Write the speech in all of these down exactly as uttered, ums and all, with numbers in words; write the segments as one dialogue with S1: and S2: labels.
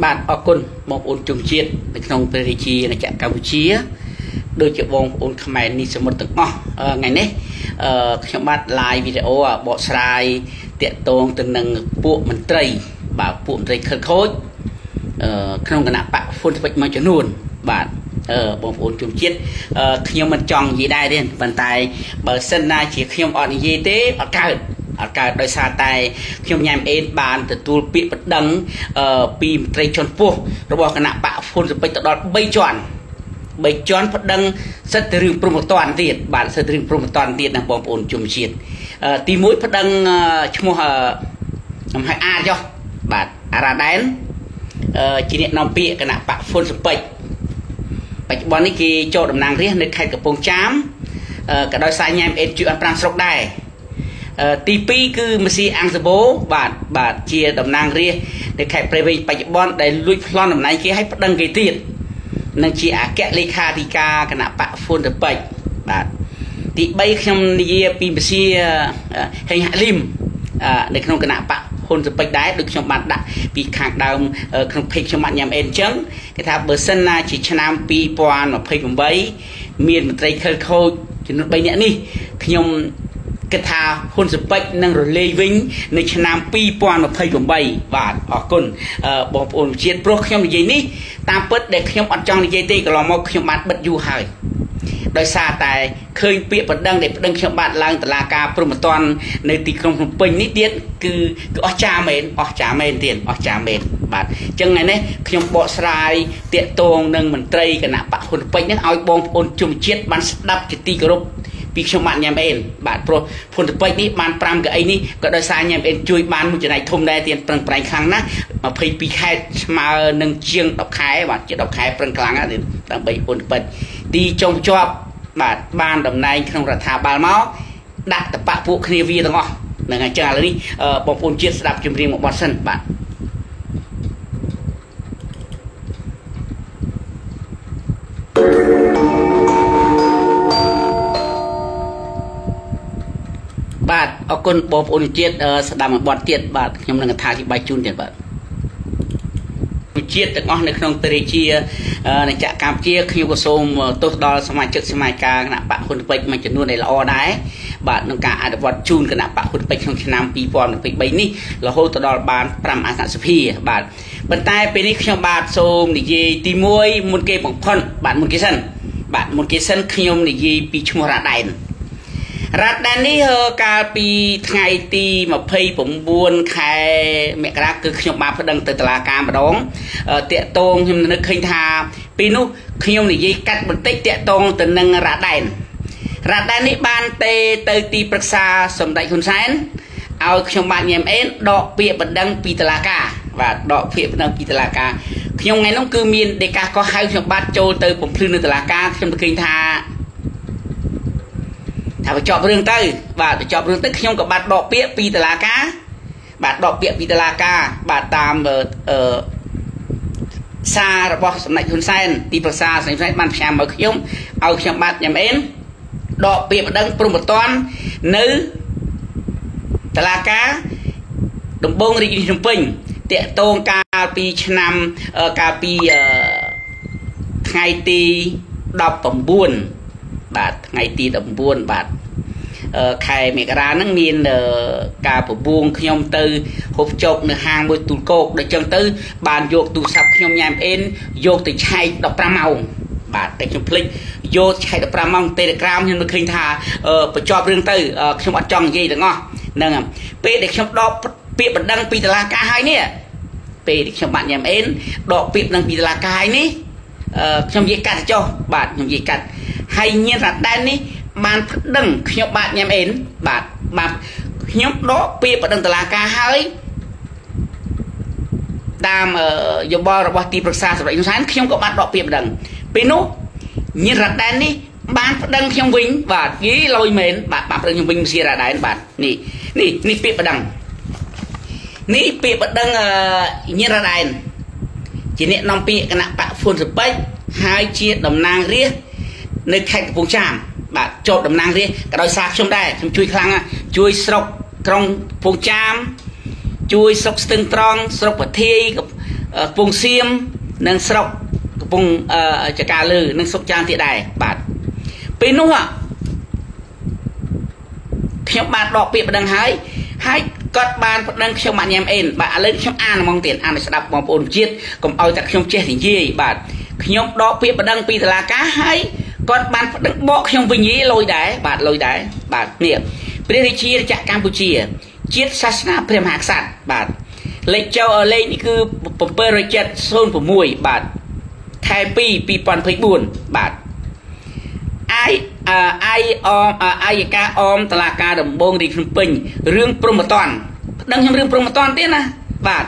S1: បាទអរគុណបងប្អូនជនជាតិនៅក្នុងព្រះរាជាណាចក្រកម្ពុជាដូចជាបងប្អូនខ្មែរនេះសមុទ្រទាំងអស់ថ្ងៃនេះអឺខ្ញុំបាទ live វីដេអូបកស្រាយតាក់ទងទៅនឹងពួកមន្ត្រីបាទពួកមន្ត្រីខិលខូចអឺក្នុងគណៈបកហ៊ុនស៊ុបមួយចំនួនបាទអឺបងប្អូនជនជាតិអឺខ្ញុំមិនចង់និយាយដែរទេប៉ុន្តែបើសិនណាជាខ្ញុំអត់និយាយទេអត់កើតអត់កើតដោយសារតែខ្ញុំញ៉ាំអេនបានទទួលពាក្យបណ្ដឹងអឺពីមន្ត្រីជាន់ខ្ពស់របស់គណៈបកហ៊ុនស៊ុបទៅដល់បីជាន់បីជាន់បណ្ដឹងសិទ្ធិរឿងព្រំប្រទានទៀតបាទសិទ្ធិរឿងព្រំប្រទានទៀតណាបងប្អូនជនជាតិអឺទីមួយបណ្ដឹងឈ្មោះខ្ញុំហៅអាចចុះបាទអារ៉ាដែនអឺជាអ្នកនាំពាក្យគណៈបកហ៊ុនស៊ុបបច្ចុប្បន្ននេះគេចូលតំណាងរាស្ត្រនៅខេត្តកំពង់ចាមអឺក៏ដោយសារញ៉ាំអេនជួយអត់ប្រាំស្រុកដែរទីពីរគឺមស៊ីអាំងសាបូបាទបាទជាតំណាងរាស្ត្រនៅខេត្តព្រៃវែងបច្ចុប្បន្នដែលលួចប្លន់តំណែងគេឲ្យប្តឹងគេទៀតនិងជាអគ្គលេខាធិការគណៈបកហ៊ុនស៊ុបបច្ចបាទទីបីខ្ញុំនិយាយពីមស៊ីហេងហាក់លីមនៅក្នុងគណៈបកហ៊ុនស៊ុបបច្ចដែរដូចខ្ញុំបានដាក់ពីខាងដើមក្នុងเพจខ្ញុំបានញ៉ាំអេនអញ្ចឹងគេថាបើសិនណាជាឆ្នាំពីរពាន់ម្ភៃប្រាំមានមន្ត្រីខិលខូចចំនួនបីនាក់នេះខ្ញុំគិតថាហ៊ុនស៊ុបបច្ចនឹងរលាយវិញនៅឆ្នាំពីរពាន់ម្ភៃប្រាំបាទអរគុណបងប្អូនជាតិព្រោះខ្ញុំនិយាយនេះតាមពិតដែលខ្ញុំអត់ចង់និយាយទេកន្លងមកខ្ញុំបានបិទយូរហើយដោយសារតែឃើញពាក្យបណ្ដឹងដែលបណ្ដឹងខ្ញុំបាទឡើងតុលាការព្រហ្មទណ្ឌនៅទីក្រុងភ្នំពេញនេះទៀតគឺគឺអស្ចារ្យមែនអស្ចារ្យមែនទៀតអស្ចារ្យមែនបាទអញ្ចឹងថ្ងៃនេះខ្ញុំបកស្រាយតាក់ទងនឹងមន្ត្រីគណៈបកហ៊ុនស៊ុបបច្ចនេះឲ្យបងប្អូនជនជាតិបានស្ដាប់ជាទីគោរពពីខ្ញុំបាទញ៉ាំអេនបាទព្រោះហ៊ុនស៊ុបបច្ចនេះបានប្រាំកៅអីនេះក៏ដោយសារញ៉ាំអេនជួយបានមួយចំណែកធំដែរទៀតប្រឹងប្រែងខ្លាំងណាស់ម្ភៃពីរខែស្មើនឹងជាងដប់ខែបាទជាដប់ខែប្រឹងខ្លាំងណាស់ដើម្បីហ៊ុនស៊ុបបច្ចទីចុងជាប់បាទបានតំណែងក្នុងរដ្ឋាភិបាលមកដាក់តបៈពួកគ្នាវាទាំងអស់ហ្នឹងហើយចឹងឥឡូវនេះបងប្អូនជាតិស្ដាប់ចម្រៀងមកបទសិនបាទបាទអរគុណបងប្អូនជាតិស្ដាប់មកបទទៀតបាទខ្ញុំនឹងអត្ថាធិប្បាយជូនទៀតបាទជាតិទាំងអស់នៅក្នុងព្រះរាជាណាចក្រកម្ពុជាខ្ញុំក៏សូមទោសដល់សមាជិកសមាជការគណៈបកហ៊ុនស៊ុបបច្ចមួយចំនួនដែលល្អដែរបាទក្នុងការអនុវត្តជូនគណៈបកហ៊ុនស៊ុបបច្ចក្នុងឆ្នាំពីរពាន់ម្ភៃបីនេះរហូតទៅដល់បានប្រាំអាសនៈសភាបាទប៉ុន្តែពេលនេះខ្ញុំបាទសូមនិយាយទីមួយមុនគេបង្ខំបាទមុនគេសិនបាទមុនគេសិនខ្ញុំនិយាយពីឈ្មោះរ៉ាដែនរ៉ាដែននេះកាលពីថ្ងៃទីម្ភៃប្រាំបួនខែមករាគឺខ្ញុំបានប្តឹងទៅតុលាការម្ដងតាក់ទងខ្ញុំនឹកឃើញថាពីនោះខ្ញុំនិយាយកាត់បន្តិចតាក់ទងទៅនឹងរ៉ាដែនរ៉ាដែននេះបានទេទៅទីប្រឹក្សាសម្ដេចហ៊ុនសែនឲ្យខ្ញុំបាទញ៉ាំអេនដកពាក្យបណ្ដឹងពីតុលាការបាទដកពាក្យបណ្ដឹងពីតុលាការខ្ញុំថ្ងៃនោះគឺមានដេកាក៏ហៅខ្ញុំបាទចូលទៅបំភ្លឺនៅតុលាការខ្ញុំឃើញថាថាបញ្ចប់រឿងទៅបាទបញ្ចប់រឿងទៅខ្ញុំក៏បាត់ដកពាក្យពីតុលាការបាទដកពាក្យពីតុលាការបាទតាមអឺសាររបស់សម្ដេចហ៊ុនសែនទីប្រឹក្សាសម្ដេចហ៊ុនសែនបានផ្សាយមកខ្ញុំឲ្យខ្ញុំបាទញ៉ាំអេនដកពាក្យបណ្ដឹងព្រំប្រទាននៅតុលាការដំបងរាជធានីភ្នំពេញតាក់ទងកាលពីឆ្នាំកាលពីថ្ងៃទីដប់ប្រាំបួនបាទថ្ងៃទីដប់ប្រាំបួនបាទខែមករាហ្នឹងមានការប្រពួងខ្ញុំទៅហូបចុកនៅហាងមួយទូលគោកដូចចឹងទៅបានយកទូរស័ព្ទខ្ញុំញ៉ាំអេនយកទៅឆែកដប់ប្រាំម៉ោងបាទតែខ្ញុំភ្លេចយកឆែកដប់ប្រាំម៉ោង Telegram ខ្ញុំនឹកឃើញថាបញ្ចប់រឿងទៅខ្ញុំអត់ចង់និយាយទាំងអស់ហ្នឹងពេលដែលខ្ញុំដកពាក្យបណ្ដឹងពីតុលាការហើយនេះពេលដែលខ្ញុំបាទញ៉ាំអេនដកពាក្យបណ្ដឹងពីតុលាការហើយនេះខ្ញុំនិយាយកាត់ចុះបាទខ្ញុំនិយាយកាត់ហើយញៀនរ៉ាដែននេះបានប្តឹងខ្ញុំបាទញ៉ាំអេនបាទបាទខ្ញុំដកពាក្យបណ្ដឹងតុលាការហើយតាមយោបល់របស់ទីប្រឹក្សាសម្ដេចហ៊ុនសែនខ្ញុំក៏បានដកពាក្យបណ្ដឹងពេលនោះញៀនរ៉ាដែននេះបានប្តឹងខ្ញុំវិញបាទយីលយមែនបាទបានប្តឹងខ្ញុំវិញមសៀរ៉ាដែនបាទនេះនេះនេះពាក្យបណ្ដឹងនេះពាក្យបណ្ដឹងញៀនរ៉ាដែនជាអ្នកនាំពាក្យគណៈបកហ៊ុនស៊ុបបច្ចហើយជាតំណាងរាស្ត្រនៅខេត្តកំពង់ចាមបាទចូលតំណាងរាស្ត្រក៏ដោយសារខ្ញុំដែរខ្ញុំជួយខ្លាំងជួយស្រុកក្រុងកំពង់ចាមជួយស្រុកស្ទឹងត្រង់ស្រុកប្រធាយពងសៀមនិងស្រុកកំពង់ចកាលើនិងស្រុកចាមទៀតដែរបាទពេលនោះខ្ញុំបានដកពាក្យបណ្ដឹងហើយហើយគាត់បានបណ្ដឹងខ្ញុំបានញ៉ាំអេនបាទឥឡូវខ្ញុំអានហ្មងទៀតអានឲ្យស្ដាប់បងប្អូនជាតិកុំឲ្យតែខ្ញុំចេះនិយាយបាទខ្ញុំដកពាក្យបណ្ដឹងពីតុលាការហើយគាត់បានបណ្ដឹងបកខ្ញុំវិញយីលុយដែរបាទលុយដែរបាទនេះព្រះរាជាចក្រកម្ពុជាជាតិសាសនាព្រះមហាក្សត្របាទលេខចូលលេខនេះគឺbảy bảy không sáuបាទខែពីរ ពីរពាន់ยี่สิบสี่បាទអាយអាយអមអាយកាអមតឡាការដំបងរាជភ្នំពេញរឿងព្រំប្រតនដឹងខ្ញុំរឿងព្រំប្រតនទៀតណាបាទ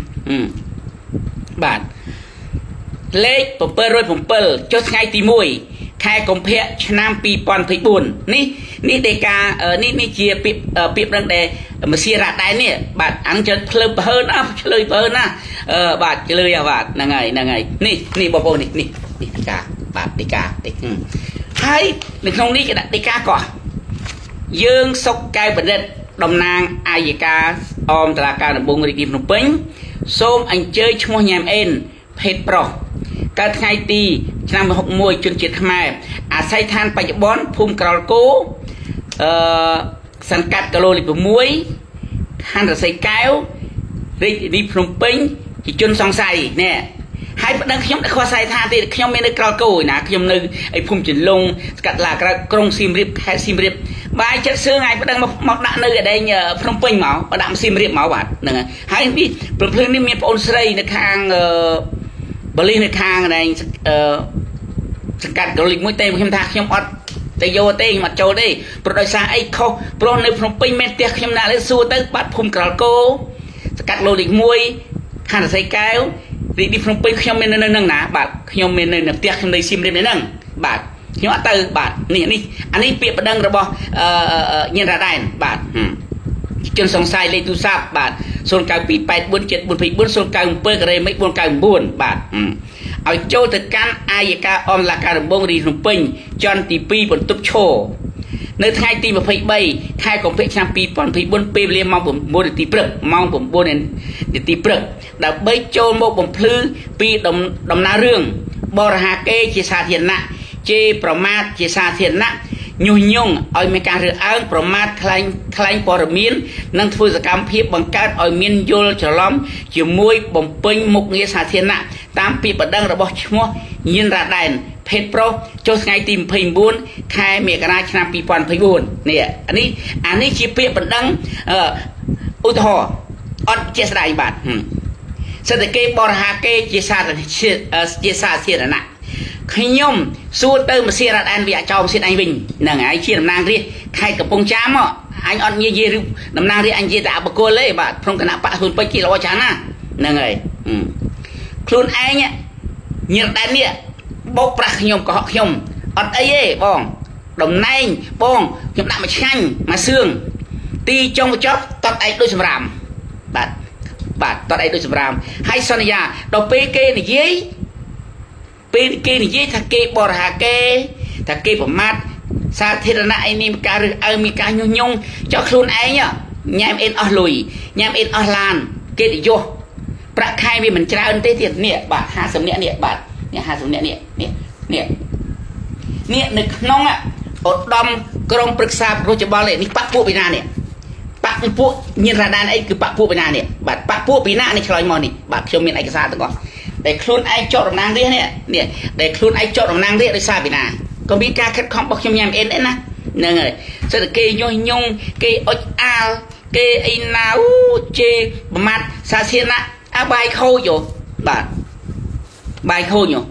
S1: បាទលេខbảy bảy không bảyចុះថ្ងៃទីមួយខែកុម្ភៈឆ្នាំពីរពាន់ยี่สิบสี่នេះនេះដេកានេះនេះជាពាក្យពាក្យដឹងដែលមសៀរ៉ាដែរនេះបាទអានឹងជិតភ្លើបើណាឆ្លើយបើណាអឺបាទឆ្លើយបាទហ្នឹងហើយហ្នឹងហើយនេះនេះបងប្អូននេះនេះនេះដេកាបាទដេកាតិចហើយនៅក្នុងនេះគេដាក់ដេកាកោះយើងសុកកែវបណ្ឌិតតំណាងអាយកាអមតុលាការដំបងរាជធានីភ្នំពេញសូមអញ្ជើញឈ្មោះញ៉ាំអេនភេទប្រុសកើតថ្ងៃទីឆ្នាំหกสิบเอ็ดជនជាតិខ្មែរអាស័យដ្ឋានបច្ចុប្បន្នភូមិក្រលគោអឺសង្កាត់កឡូលេខsáuខណ្ឌរសីកែវរាជធានីភ្នំពេញជាជនសង្ស័យនេះហើយប្តឹងខ្ញុំខុសអាស័យដ្ឋានទៀតខ្ញុំមាននៅក្រលគោណាខ្ញុំនៅឯភូមិចិនលងស្កាត់ឡាក្រៅក្រុងសៀមរាបខេត្តសៀមរាបបាយចិត្តសឿងហើយប្តឹងមកមកដាក់នៅឯដែងភ្នំពេញមកបដាក់សៀមរាបមកបាទហ្នឹងហើយនេះព្រមភ្លើងនេះមានបងអូនស្រីនៅខាងអឺបលីនៅខាងដែងអឺសង្កាត់កលិកមួយទេខ្ញុំថាខ្ញុំអត់តែយកទេខ្ញុំអត់ចូលទេព្រោះដោយសារអីខុសព្រោះនៅភ្នំពេញមានផ្ទះខ្ញុំដាក់លើសួរទៅបាត់ភូមិក្រលគោសង្កាត់លូលេខមួយខណ្ឌរសីកែវរាជធានីភ្នំពេញខ្ញុំមាននៅនឹងណាបាទខ្ញុំមាននៅផ្ទះខ្ញុំនៅសៀមរាបនៅហ្នឹងបាទខ្ញុំអត់ទៅបាទនេះនេះអានេះពាក្យបណ្ដឹងរបស់អឺញៀនរ៉ាដែនបាទជនសង្ស័យលេខទូរស័ព្ទបាទศูนย์ เก้า ពីរ แปด สี่ เจ็ด สี่ สี่ ศูนย์ เก้า เจ็ด ការ៉េមិច bốn เก้า chín បាទឲ្យចូលទៅកាន់អាយកាអមតុលាការដំបងរាជភ្នំពេញជាន់ទីពីរបន្ទប់ឈរនៅថ្ងៃទីยี่สิบสามខែកុម្ភៈឆ្នាំពីរពាន់ยี่สิบสี่ពេលវេលាម៉ោងchínនាទីព្រឹកម៉ោងchínនាទីព្រឹកដើម្បីចូលមកបំភ្លឺពីដំណើររឿងបរិហាកេរជាសាធារណៈជេរប្រមាថជាសាធារណៈញុះញង់ឲ្យមានការរើសអើងប្រមាថខ្លែងខ្លែងព័ត៌មាននិងធ្វើសកម្មភាពបង្កើតឲ្យមានយល់ច្រឡំជាមួយបំពេញមុខងារសាធារណៈតាមពាក្យបណ្ដឹងរបស់ឈ្មោះញៀនរ៉ាដែនភេទប្រុសចុះថ្ងៃទីยี่สิบเก้าខែមករាឆ្នាំពីរពាន់ยี่สิบสี่នេះអានេះអានេះជាពាក្យបណ្ដឹងអឺឧទាហរណ៍អត់ជាស្ដាយបាទសេដ្ឋកិច្ចបរិហាកេរជាសាធារណៈជាសាធារណៈខ្ញុំសួរទៅមសៀរ៉ាដែនវាចោលមសៀតអញវិញហ្នឹងហើយជាតំណាងរាជខេត្តកំពង់ចាមអញអត់និយាយឬតំណាងរាជអញនិយាយតែអបកុលទេបាទក្នុងគណៈបកហ៊ុនពេជ្រគេល្អច្រើនណាហ្នឹងហើយខ្លួនឯងញៀនដែននេះបោកប្រាស់ខ្ញុំកុហកខ្ញុំអត់អីទេបងតំណែងបងខ្ញុំដាក់មួយឆ្ងាញ់មួយសឿងទីចុងបញ្ចប់តតឯកដូចសម្រាមបាទបាទតតឯកដូចសម្រាមហើយសន្យាដល់ពេលគេនិយាយពេលគេនិយាយថាគេបរិហាកេរថាគេប្រមាថសាធារណៈឯនេះមានការរើសអើងមានការញុះញង់ចោះខ្លួនឯងញ៉ាំអេនអស់លុយញ៉ាំអេនអស់ឡានគេទៅយោប្រាក់ខែវាមិនច្រើនទេទៀតនេះបាទห้าสิบនាក់នេះបាទនេះห้าสิบនាក់នេះនេះនេះនេះនៅក្នុងឧត្តមក្រុមប្រឹក្សាប្រតិបត្តិនេះបាក់ពួកពីណានេះបាក់ពួកញៀនរ៉ាដែនអីគឺបាក់ពួកពីណានេះបាទបាក់ពួកពីណានេះឆ្លើយមកនេះបាទខ្ញុំមានឯកសារទាំងអស់ដែលខ្លួនឯងចោតតំណាងរាជនេះនេះដែលខ្លួនឯងចោតតំណាងរាជដោយសារពីណាក៏មានការខិតខំរបស់ខ្ញុំញ៉ាំអេនដែរណាហ្នឹងហើយសិតតែគេញុះញង់គេអុចអាលគេអីណាអូជេរប្រមាថសាធារណៈអាបាយខូចយោបាទបាយខូចយោ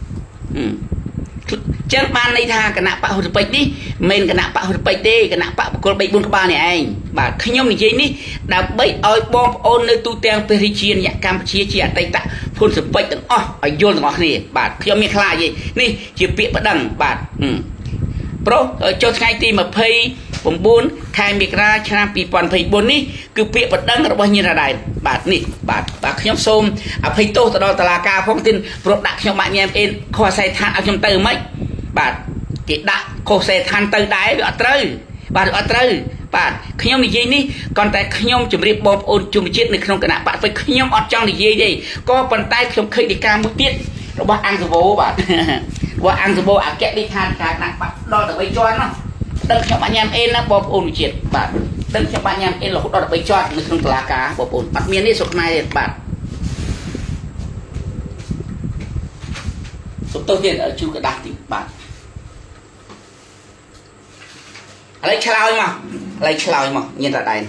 S1: ចឹងបានន័យថាគណៈបកហ៊ុនពេជ្រនេះមិនគណៈបកហ៊ុនពេជ្រទេគណៈបកបកគលបីបួនក្បាលនេះឯងបាទខ្ញុំនិយាយនេះដើម្បីឲ្យបងប្អូននៅទូទាំងព្រះរាជាណាចក្រកម្ពុជាជាអតីតហ៊ុនពេជ្រទាំងអស់ឲ្យយល់ទាំងអស់គ្នាបាទខ្ញុំមានខ្លាចទេនេះជាពាក្យប្តឹងបាទប្រុសចុះថ្ងៃទីยี่สิบเก้าខែមករាឆ្នាំពីរពាន់ยี่สิบสี่នេះគឺពាក្យប្តឹងរបស់ញៀនរ៉ាដែនបាទនេះបាទបាទខ្ញុំសូមអភ័យទោសទៅដល់តុលាការផងទៀតព្រោះដាក់ខ្ញុំបាក់ញ៉ាំអេនខុសអាស័យដ្ឋានឲ្យខ្ញុំទៅមិនបាទគេដាក់ខុសអាស័យដ្ឋានទៅដែរវាអត់ត្រូវបាទអត់ត្រូវបាទខ្ញុំនិយាយនេះគ្រាន់តែខ្ញុំជម្រាបបងប្អូនជនជាតិនៅក្នុងគណៈបកវិញខ្ញុំអត់ចង់និយាយទេក៏ប៉ុន្តែខ្ញុំឃើញដីកាមួយទៀតរបស់អង្គសវោបាទរបស់អង្គសវោអគ្គលេខាធិការគណៈបកដល់ទៅបីជាន់នោះដឹងខ្ញុំអញ្ញាមអេនណាបងប្អូនជាតិបាទដឹងខ្ញុំអញ្ញាមអេនរហូតដល់ទៅបីជាន់នៅក្នុងតុលាការបងប្អូនអត់មាននេះស្រុកខ្មែរទេបាទសុំទោសទៀតជួកដាស់ទីបាទឥឡូវឆ្លើយមកឥឡូវឆ្លើយមកញៀនរ៉ែន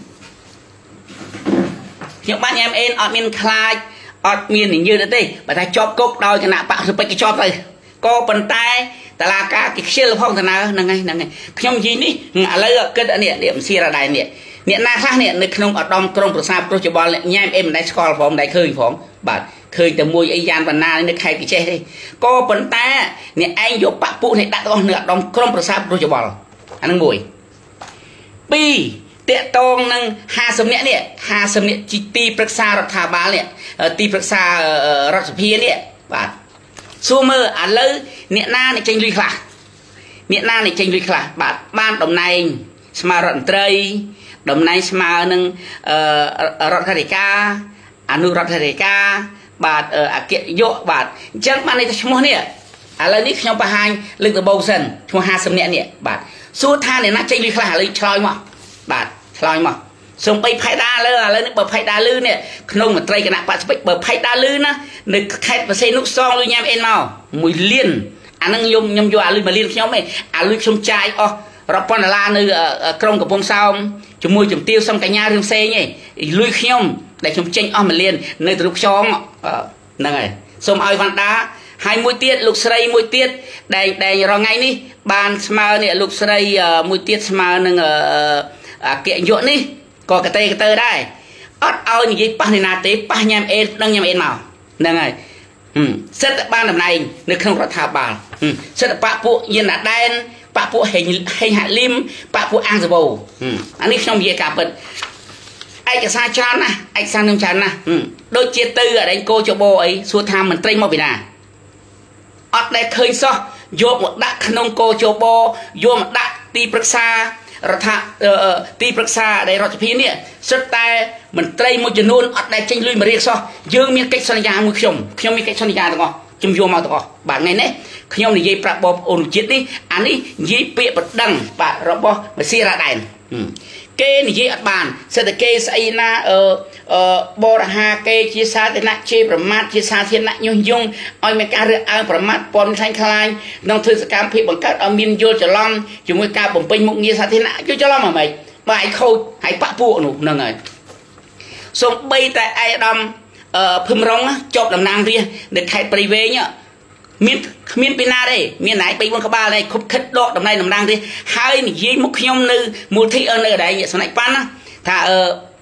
S1: ខ្ញុំបានញ៉ាំអេនអត់មានខ្លាចអត់មាននិយាយទេបើថាជាប់គុកដោយគណៈបកសុពេចក៏ជាប់ទៅក៏ប៉ុន្តែតឡាការគេខ្ជិលផងទៅណាហ្នឹងហើយហ្នឹងហើយខ្ញុំនិយាយនេះឥឡូវគិតនេះនេះសៀរ៉ែននេះអ្នកណាខ្លះនេះនៅក្នុងឧត្តមក្រុងប្រសាទប្រុសច្បល់ញ៉ាំអេមិនដែលស្គាល់ផងមិនដែលឃើញផងបាទឃើញតែមួយអីយ៉ានបណ្ណានៅខេត្តកញ្ចេះទេក៏ប៉ុន្តែអ្នកឯងយកបពពួកនេះដាក់របស់នៅឧត្តមក្រុងប្រសាទប្រុសច្បល់អានឹងមួយពីរតាក់តងនឹងห้าสิบនាក់នេះห้าสิบនាក់ជីទីប្រឹក្សារដ្ឋាភិបាលនេះទីប្រឹក្សារដ្ឋសភានេះបាទសួរមើលឥឡូវអ្នកណាអ្នកចេញលុយខ្លះអ្នកណាអ្នកចេញលុយខ្លះបាទបានតំណែងស្មាររដ្ឋមន្ត្រីតំណែងស្មើនឹងរដ្ឋាភិការអនុរដ្ឋាភិការបាទអគ្គនាយកបាទអញ្ចឹងបាននេះឈ្មោះនេះឥឡូវនេះខ្ញុំបង្ហាញលើកដំបូងសិនឈ្មោះห้าสิบនាក់នេះបាទសួរថាអ្នកណាចេញលុយខ្លះឥឡូវឆ្លើយមកបាទឆ្លើយមកសូមបីផៃដាលើឥឡូវនេះបើផៃដាលឺនេះក្នុងមន្ត្រីគណៈបក្សពេចបើផៃដាលឺណានៅខេត្តបរសេនុសងលុយញ៉ាំអេនមកមួយលានអាហ្នឹងខ្ញុំខ្ញុំយកអាលុយមួយលានខ្ញុំឯងអាលុយខ្ញុំចាយអស់រាប់ពាន់ដុល្លារនៅក្រុងកំពង់សោមជាមួយជំទាវសំកញ្ញារឿងផ្សេងឯងលុយខ្ញុំដែលខ្ញុំចេញអស់មួយលាននៅទ្រុបខ្យងហ្នឹងហើយសូមឲ្យវ៉ាន់ដាហើយមួយទៀតលោកស្រីមួយទៀតដែលដែលរងថ្ងៃនេះបានស្មើនេះលោកស្រីមួយទៀតស្មើនឹងអគ្គនាយកនេះក៏កតេកតើដែរអត់ឲ្យនិយាយប៉ះនេះណាទេប៉ះញ៉ាំអេនដឹងញ៉ាំអេនមកហ្នឹងហើយសិទ្ធិបានតំណែងនៅក្នុងរដ្ឋាភិបាលសិទ្ធិបកពួកយិនណាដែនបកពួកហេងហេងហាក់លីមបកពួកអាំងសវោអានេះខ្ញុំនិយាយការពិតឯកសារច្រើនណាស់ឯកសារនឹងច្រើនណាស់ដូចជាទៅអដែងគោចបោអីសួរថាមន្ត្រីមកពីណាអត់ដែលឃើញសោះយកមកដាក់ក្នុងគោចបោយកមកដាក់ទីប្រឹក្សារដ្ឋាទីប្រឹក្សានៃរដ្ឋសភានេះសិតតែមន្ត្រីមួយចំនួនអត់ដែលចេញលុយមករៀបសោះយើងមានកិច្ចសន្យាមួយខ្ញុំខ្ញុំមានកិច្ចសន្យាទាំងអស់ខ្ញុំយកមកទាំងអស់បាទថ្ងៃនេះខ្ញុំនិយាយប្រាប់បងប្អូនជាតិនេះអានេះនិយាយពាក្យបដិងបាទរបស់មសៀរ៉ាដែនគេនិយាយអត់បានសិតតែគេស្អីណាអឺបរិហាគេជាសាធារណៈជេរប្រមាថជាសាធារណៈញុះញង់ឲ្យមានការរើសអើងប្រមាថព័ន្ធខ្លាញ់ខ្លាញ់ក្នុងធ្វើសកម្មភាពបង្កើតឲ្យមានយល់ច្រឡំជាមួយការបំពេញមុខងារសាធារណៈយល់ច្រឡំហ្មងបើឯងខូចហើយបាក់ពួកនោះហ្នឹងហើយសូម្បីតែឯកឧត្តមភឹមរងជាប់តំណាងរាស្ត្រនៅខេត្តព្រៃវែងមានគ្មានពីណាទេមានតែបីបួនក្បាលទេខុបខិតដកតំណែងតំណាងរាស្ត្រហើយនិយាយមកខ្ញុំនៅមូលធិនៅកន្លែងស្នេហ៍ប៉ាន់ណាថាអឺ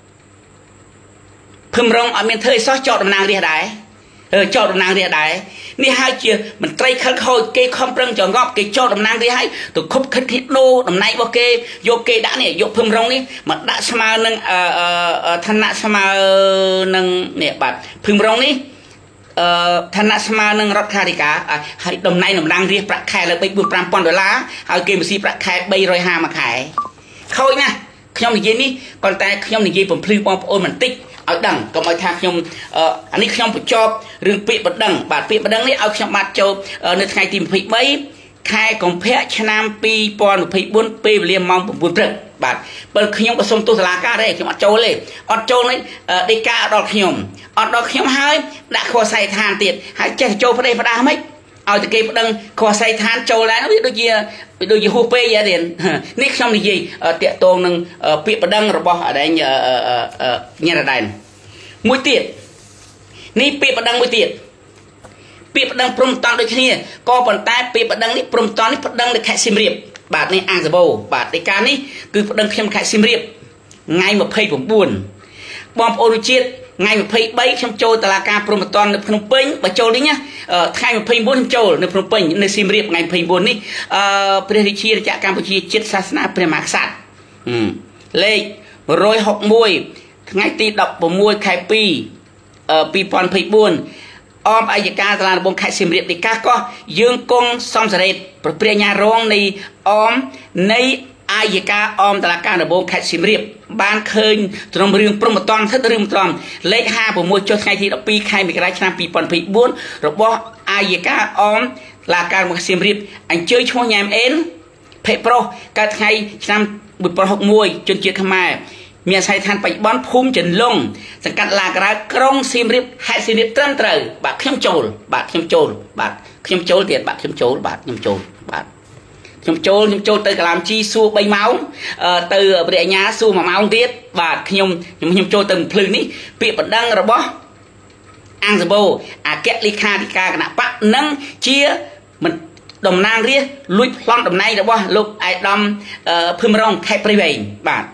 S1: ភឹមរងអត់មានធ្វើអីសោះចោតតំណាងរាស្ត្រដែរចោតតំណាងរាស្ត្រដែរនេះហើយជាមន្ត្រីខិលខូចគេខំប្រឹងចងប់គេចោតតំណាងរាស្ត្រហើយទៅខុបខិតគ្នាដូរតំណែងរបស់គេយកគេដាក់នេះយកភឹមរងនេះមកដាក់ស្មើនឹងឋានៈស្មើនឹងនេះបាទភឹមរងនេះអឺឋានៈស្មើនឹងរដ្ឋាភិការហើយតំណែងតំណាងរាស្ត្រប្រាក់ខែលើបីបួនប្រាំពាន់ដុល្លារហើយគេមកស៊ីប្រាក់ខែបីរយហាសិបមួយខែខូចណាស់ខ្ញុំនិយាយនេះប៉ុន្តែខ្ញុំនិយាយបំភ្លឺបងប្អូនបន្តិចឲ្យដឹងកុំឲ្យថាខ្ញុំអានេះខ្ញុំបញ្ចប់រឿងពាក្យបដិងបាទពាក្យបដិងនេះឲ្យខ្ញុំបានចូលនៅថ្ងៃទីยี่สิบสามខែកុម្ភៈឆ្នាំពីរពាន់ยี่สิบสี่ពេលវេលាម៉ោងchínព្រឹកបាទបើខ្ញុំក៏សូមទោសតុលាការដែរខ្ញុំអត់ចូលទេអត់ចូលនេះដីកាដល់ខ្ញុំអត់ដល់ខ្ញុំហើយដាក់ខុសស័យឋានទៀតហើយចេះចូលផ្ដេសផ្ដាសហ្មងឲ្យតែគេប្តឹងខុសស័យឋានចូលដែរវាដូចជាដូចជាហួសពេកយ៉ាងទៀតនេះខ្ញុំនិយាយតាក់ទងនឹងពាក្យប្តឹងរបស់អដែងញ៉ាំដែនមួយទៀតនេះពាក្យប្តឹងមួយទៀតពាក្យប្តឹងព្រមតន់ដូចគ្នាក៏ប៉ុន្តែពាក្យប្តឹងនេះព្រមតន់នេះប្តឹងនៅខេត្តសៀមរាបបាទនេះអាងសបោបាទដីកានេះគឺប្តឹងខ្ញុំខេត្តសៀមរាបថ្ងៃยี่สิบเก้าបងប្អូនជាតិថ្ងៃยี่สิบสามខ្ញុំចូលតុលាការព្រំប្រទាននៅភ្នំពេញបើចូលនេះណាថ្ងៃยี่สิบ九ខ្ញុំចូលនៅភ្នំពេញនៅសៀមរាបថ្ងៃยี่สิบ九នេះអឺព្រះរាជាណាចក្រកម្ពុជាជាតិសាសនាព្រះមហាក្សត្រលេខmột trăm sáu mươi mốtថ្ងៃទីដប់ប្រាំមួយខែពីរពីរពាន់ยี่สิบสี่អមអัยការសាលាដំបងខេត្តសៀមរាបដីកាកោះយើងគង់សំសរេតប្រព្រាញ្ញារងនៃអមនៃអយកាអមតឡាការដំបងខេត្តសៀមរាបបានឃើញត្រឹមរឿងព្រមតនស្ថិតរឿងត្រឹមលេខห้าหกចុះថ្ងៃទីដប់ពីរខែមករាឆ្នាំពីរពាន់ยี่สิบสี่របស់អាយកាអមតឡាការមកសៀមរាបអញ្ជើញឈ្មោះញ៉ែមអេនភេប្រុសកើតថ្ងៃឆ្នាំmột nghìn chín trăm sáu mươi mốtជនជាតិខ្មែរមានអាស័យដ្ឋានបច្ចុប្បន្នភូមិចិនឡុងសង្កាត់ឡាការ៉ាក្រុងសៀមរាបខេត្តសៀមរាបត្រឹមត្រូវបាទខ្ញុំចូលបាទខ្ញុំចូលបាទខ្ញុំចូលទៀតបាទខ្ញុំចូលបាទខ្ញុំចូលបាទខ្ញុំចូលខ្ញុំចូលទៅកាឡាមជីសួរបីម៉ោងទៅព្រះអញ្ញាសួរមួយម៉ោងទៀតបាទខ្ញុំខ្ញុំខ្ញុំចូលទៅភ្លឺនេះពាក្យបណ្ដឹងរបស់អង្គសបោអគ្គលេខាធិការគណៈបកនិងជាមិនតំណាងរាស្ត្រលួចប្លន់តំណែងរបស់លោកអាយដាមភឹមរងខេត្តព្រៃវែងបាទ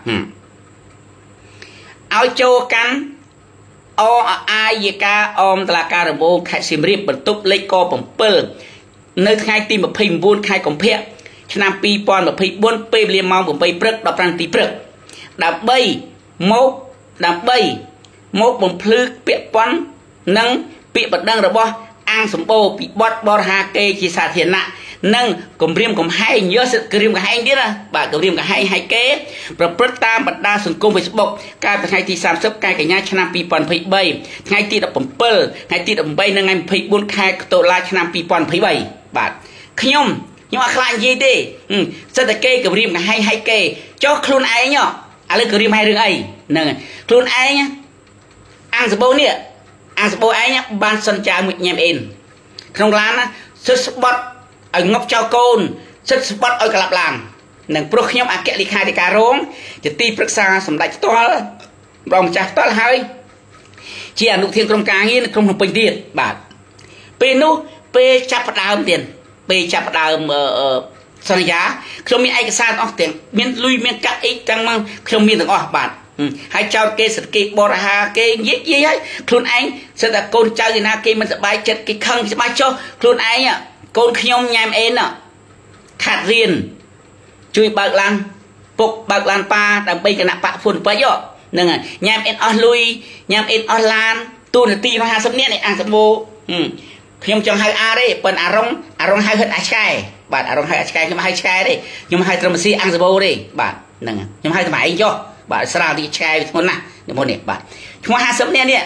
S1: ឲ្យចូលកាន់អអាយកាអមតឡាការដំបងខេត្តសៀមរាបបន្ទប់លេខកbảyនៅថ្ងៃទីยี่สิบเก้าខែកុម្ភៈឆ្នាំពីរពាន់ยี่สิบสี่ពេលវេលាម៉ោងeightព្រឹកដល់fiveនាទីព្រឹកដើម្បីមកដើម្បីមកបំភ្លឺពាក្យប៉ុននិងពាក្យបណ្ដឹងរបស់អង្គសម្បូរពីបទបរហាកេជាសាធារណៈនិងគម្រាមកំហែងយកសិទ្ធិគម្រាមកំហែងទៀតណាបាទគម្រាមកំហែងហើយកេប្រព្រឹត្តតាមបណ្ដាសង្គម Facebook កាលពីថ្ងៃទីសាមសិបខែកញ្ញាឆ្នាំពីរពាន់ยี่สิบ三ថ្ងៃទីដប់bảyថ្ងៃទីដប់eightនិងថ្ងៃยี่สิบสี่ខែតុលាឆ្នាំពីរពាន់ยี่สิบ三បាទខ្ញុំខ្ញុំអត់ខ្លាចនិយាយទេសិទ្ធិកេគម្រាមកំហែងហើយកេចុះខ្លួនឯងឥឡូវគម្រាមហែងរឿងអីហ្នឹងខ្លួនឯងអង្គសម្បូរនេះអង្គសម្បូរឯងបានសន្យាមួយញ៉ែមអេនក្នុងឡានណាសិទ្ធិស្បត់ឲ្យងប់ចោលកូនសិទ្ធិស្បត់ឲ្យកលាប់ឡាននឹងព្រោះខ្ញុំអគ្គលេខាធិការរងជាទីប្រឹក្សាសម្ដេចផ្ទាល់រងម្ចាស់ផ្ទាល់ហើយជាអនុធានក្រុមការងារនៅក្រុងភ្នំពេញទៀតបាទពេលនោះពេលចាប់ផ្ដើមទៀតពេលចាប់ផ្ដើមសន្យាខ្ញុំមានឯកសារទាំងអស់ទាំងមានលុយមានកាក់អីទាំងមកខ្ញុំមានទាំងអស់បាទហើយចោតគេសិទ្ធិគេបរិហាគេនិយាយនិយាយហើយខ្លួនឯងសិទ្ធិតែកូនចៅឯណាគេមិនសប្បាយចិត្តគេខឹងច្បាស់ចុះខ្លួនឯងកូនខ្ញុំញ៉ែមអេនខាត់រៀនជួយបើកឡានពុកបើកឡានប៉ាដើម្បីគណៈបកភុនពេជ្រហ្នឹងហើយញ៉ែមអេនអស់លុយញ៉ែមអេនអស់ឡានទូនាទីห้าสิบនាក់នេះអង្គសម្បូរខ្ញុំចង់ហៅអាទេប៉ុន្តែអារុងអារុងហៅហិតអាឆ្កែបាទអារុងហៅអាឆ្កែខ្ញុំហៅឆ្កែទេខ្ញុំហៅត្រឹមស៊ីអង្គសម្បូរទេបាទហ្នឹងខ្ញុំហៅតែឯងចុះបាទស្រាលទីឆ្កែធ្ងន់ណាស់នេះមុននេះបាទឈ្មោះห้าสิบនាក់នេះ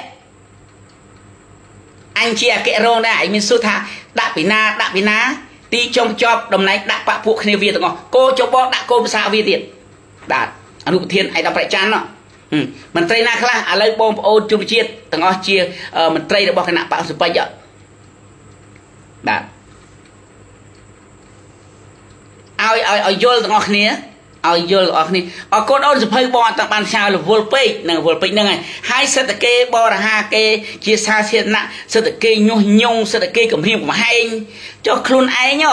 S1: អញជាអគ្គរងដែរឯងមានសួរថាដាក់ពីណាដាក់ពីណាទីចុងចប់តំណែងដាក់បកពួកគ្នាវាទាំងអស់គោចុះបកដាក់កូនភាសាវាទៀតបាទអនុប្រធានឯកឧត្តមប្រច័ន្ទណោះមន្ត្រីណាខ្លះឥឡូវបងប្អូនជនជាតិទាំងអស់ជាមន្ត្រីរបស់គណៈបកសុពេជ្របាទឲ្យឲ្យឲ្យយល់ទាំងអស់គ្នាឲ្យយល់អស់គ្នាអរគុណអូនសុភៅបងអត់តាំងបានផ្សាយរវល់ពេកនឹងរវល់ពេកហ្នឹងហើយហើយសិទ្ធិគេបរិហាគេជាសាធារណៈសិទ្ធិគេញុះញង់សិទ្ធិគេគម្រាមកំហែងចុះខ្លួនឯង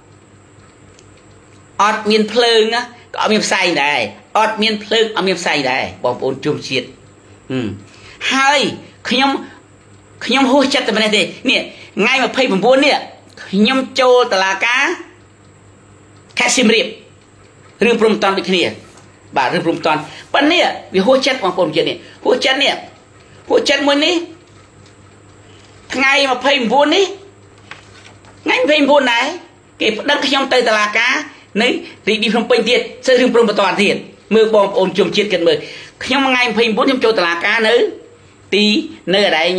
S1: អត់មានភ្លើងក៏អត់មានផ្សែងដែរអត់មានភ្លើងអត់មានផ្សែងដែរបងប្អូនជុំជាតិហើយខ្ញុំខ្ញុំហួសចិត្តតែប៉ុណ្ណេះទេនេះថ្ងៃยี่สิบเก้าនេះខ្ញុំចូលតុលាការខេត្តសៀមរាបរឿងព្រំតនដូចគ្នាបាទរឿងព្រំតនប៉ុន្តែនេះវាហួសចិត្តបងប្អូនជាតិនេះហួសចិត្តនេះហួសចិត្តមួយនេះថ្ងៃยี่สิบเก้าនេះថ្ងៃยี่สิบเก้าដែរគេប្តឹងខ្ញុំទៅតុលាការនៅរាជធានីភ្នំពេញទៀតសិស្សរឿងព្រំតនទៀតមើលបងប្អូនជុំជាតិគិតមើលខ្ញុំថ្ងៃยี่สิบเก้าខ្ញុំចូលតុលាការនៅទីនៅកន្លែង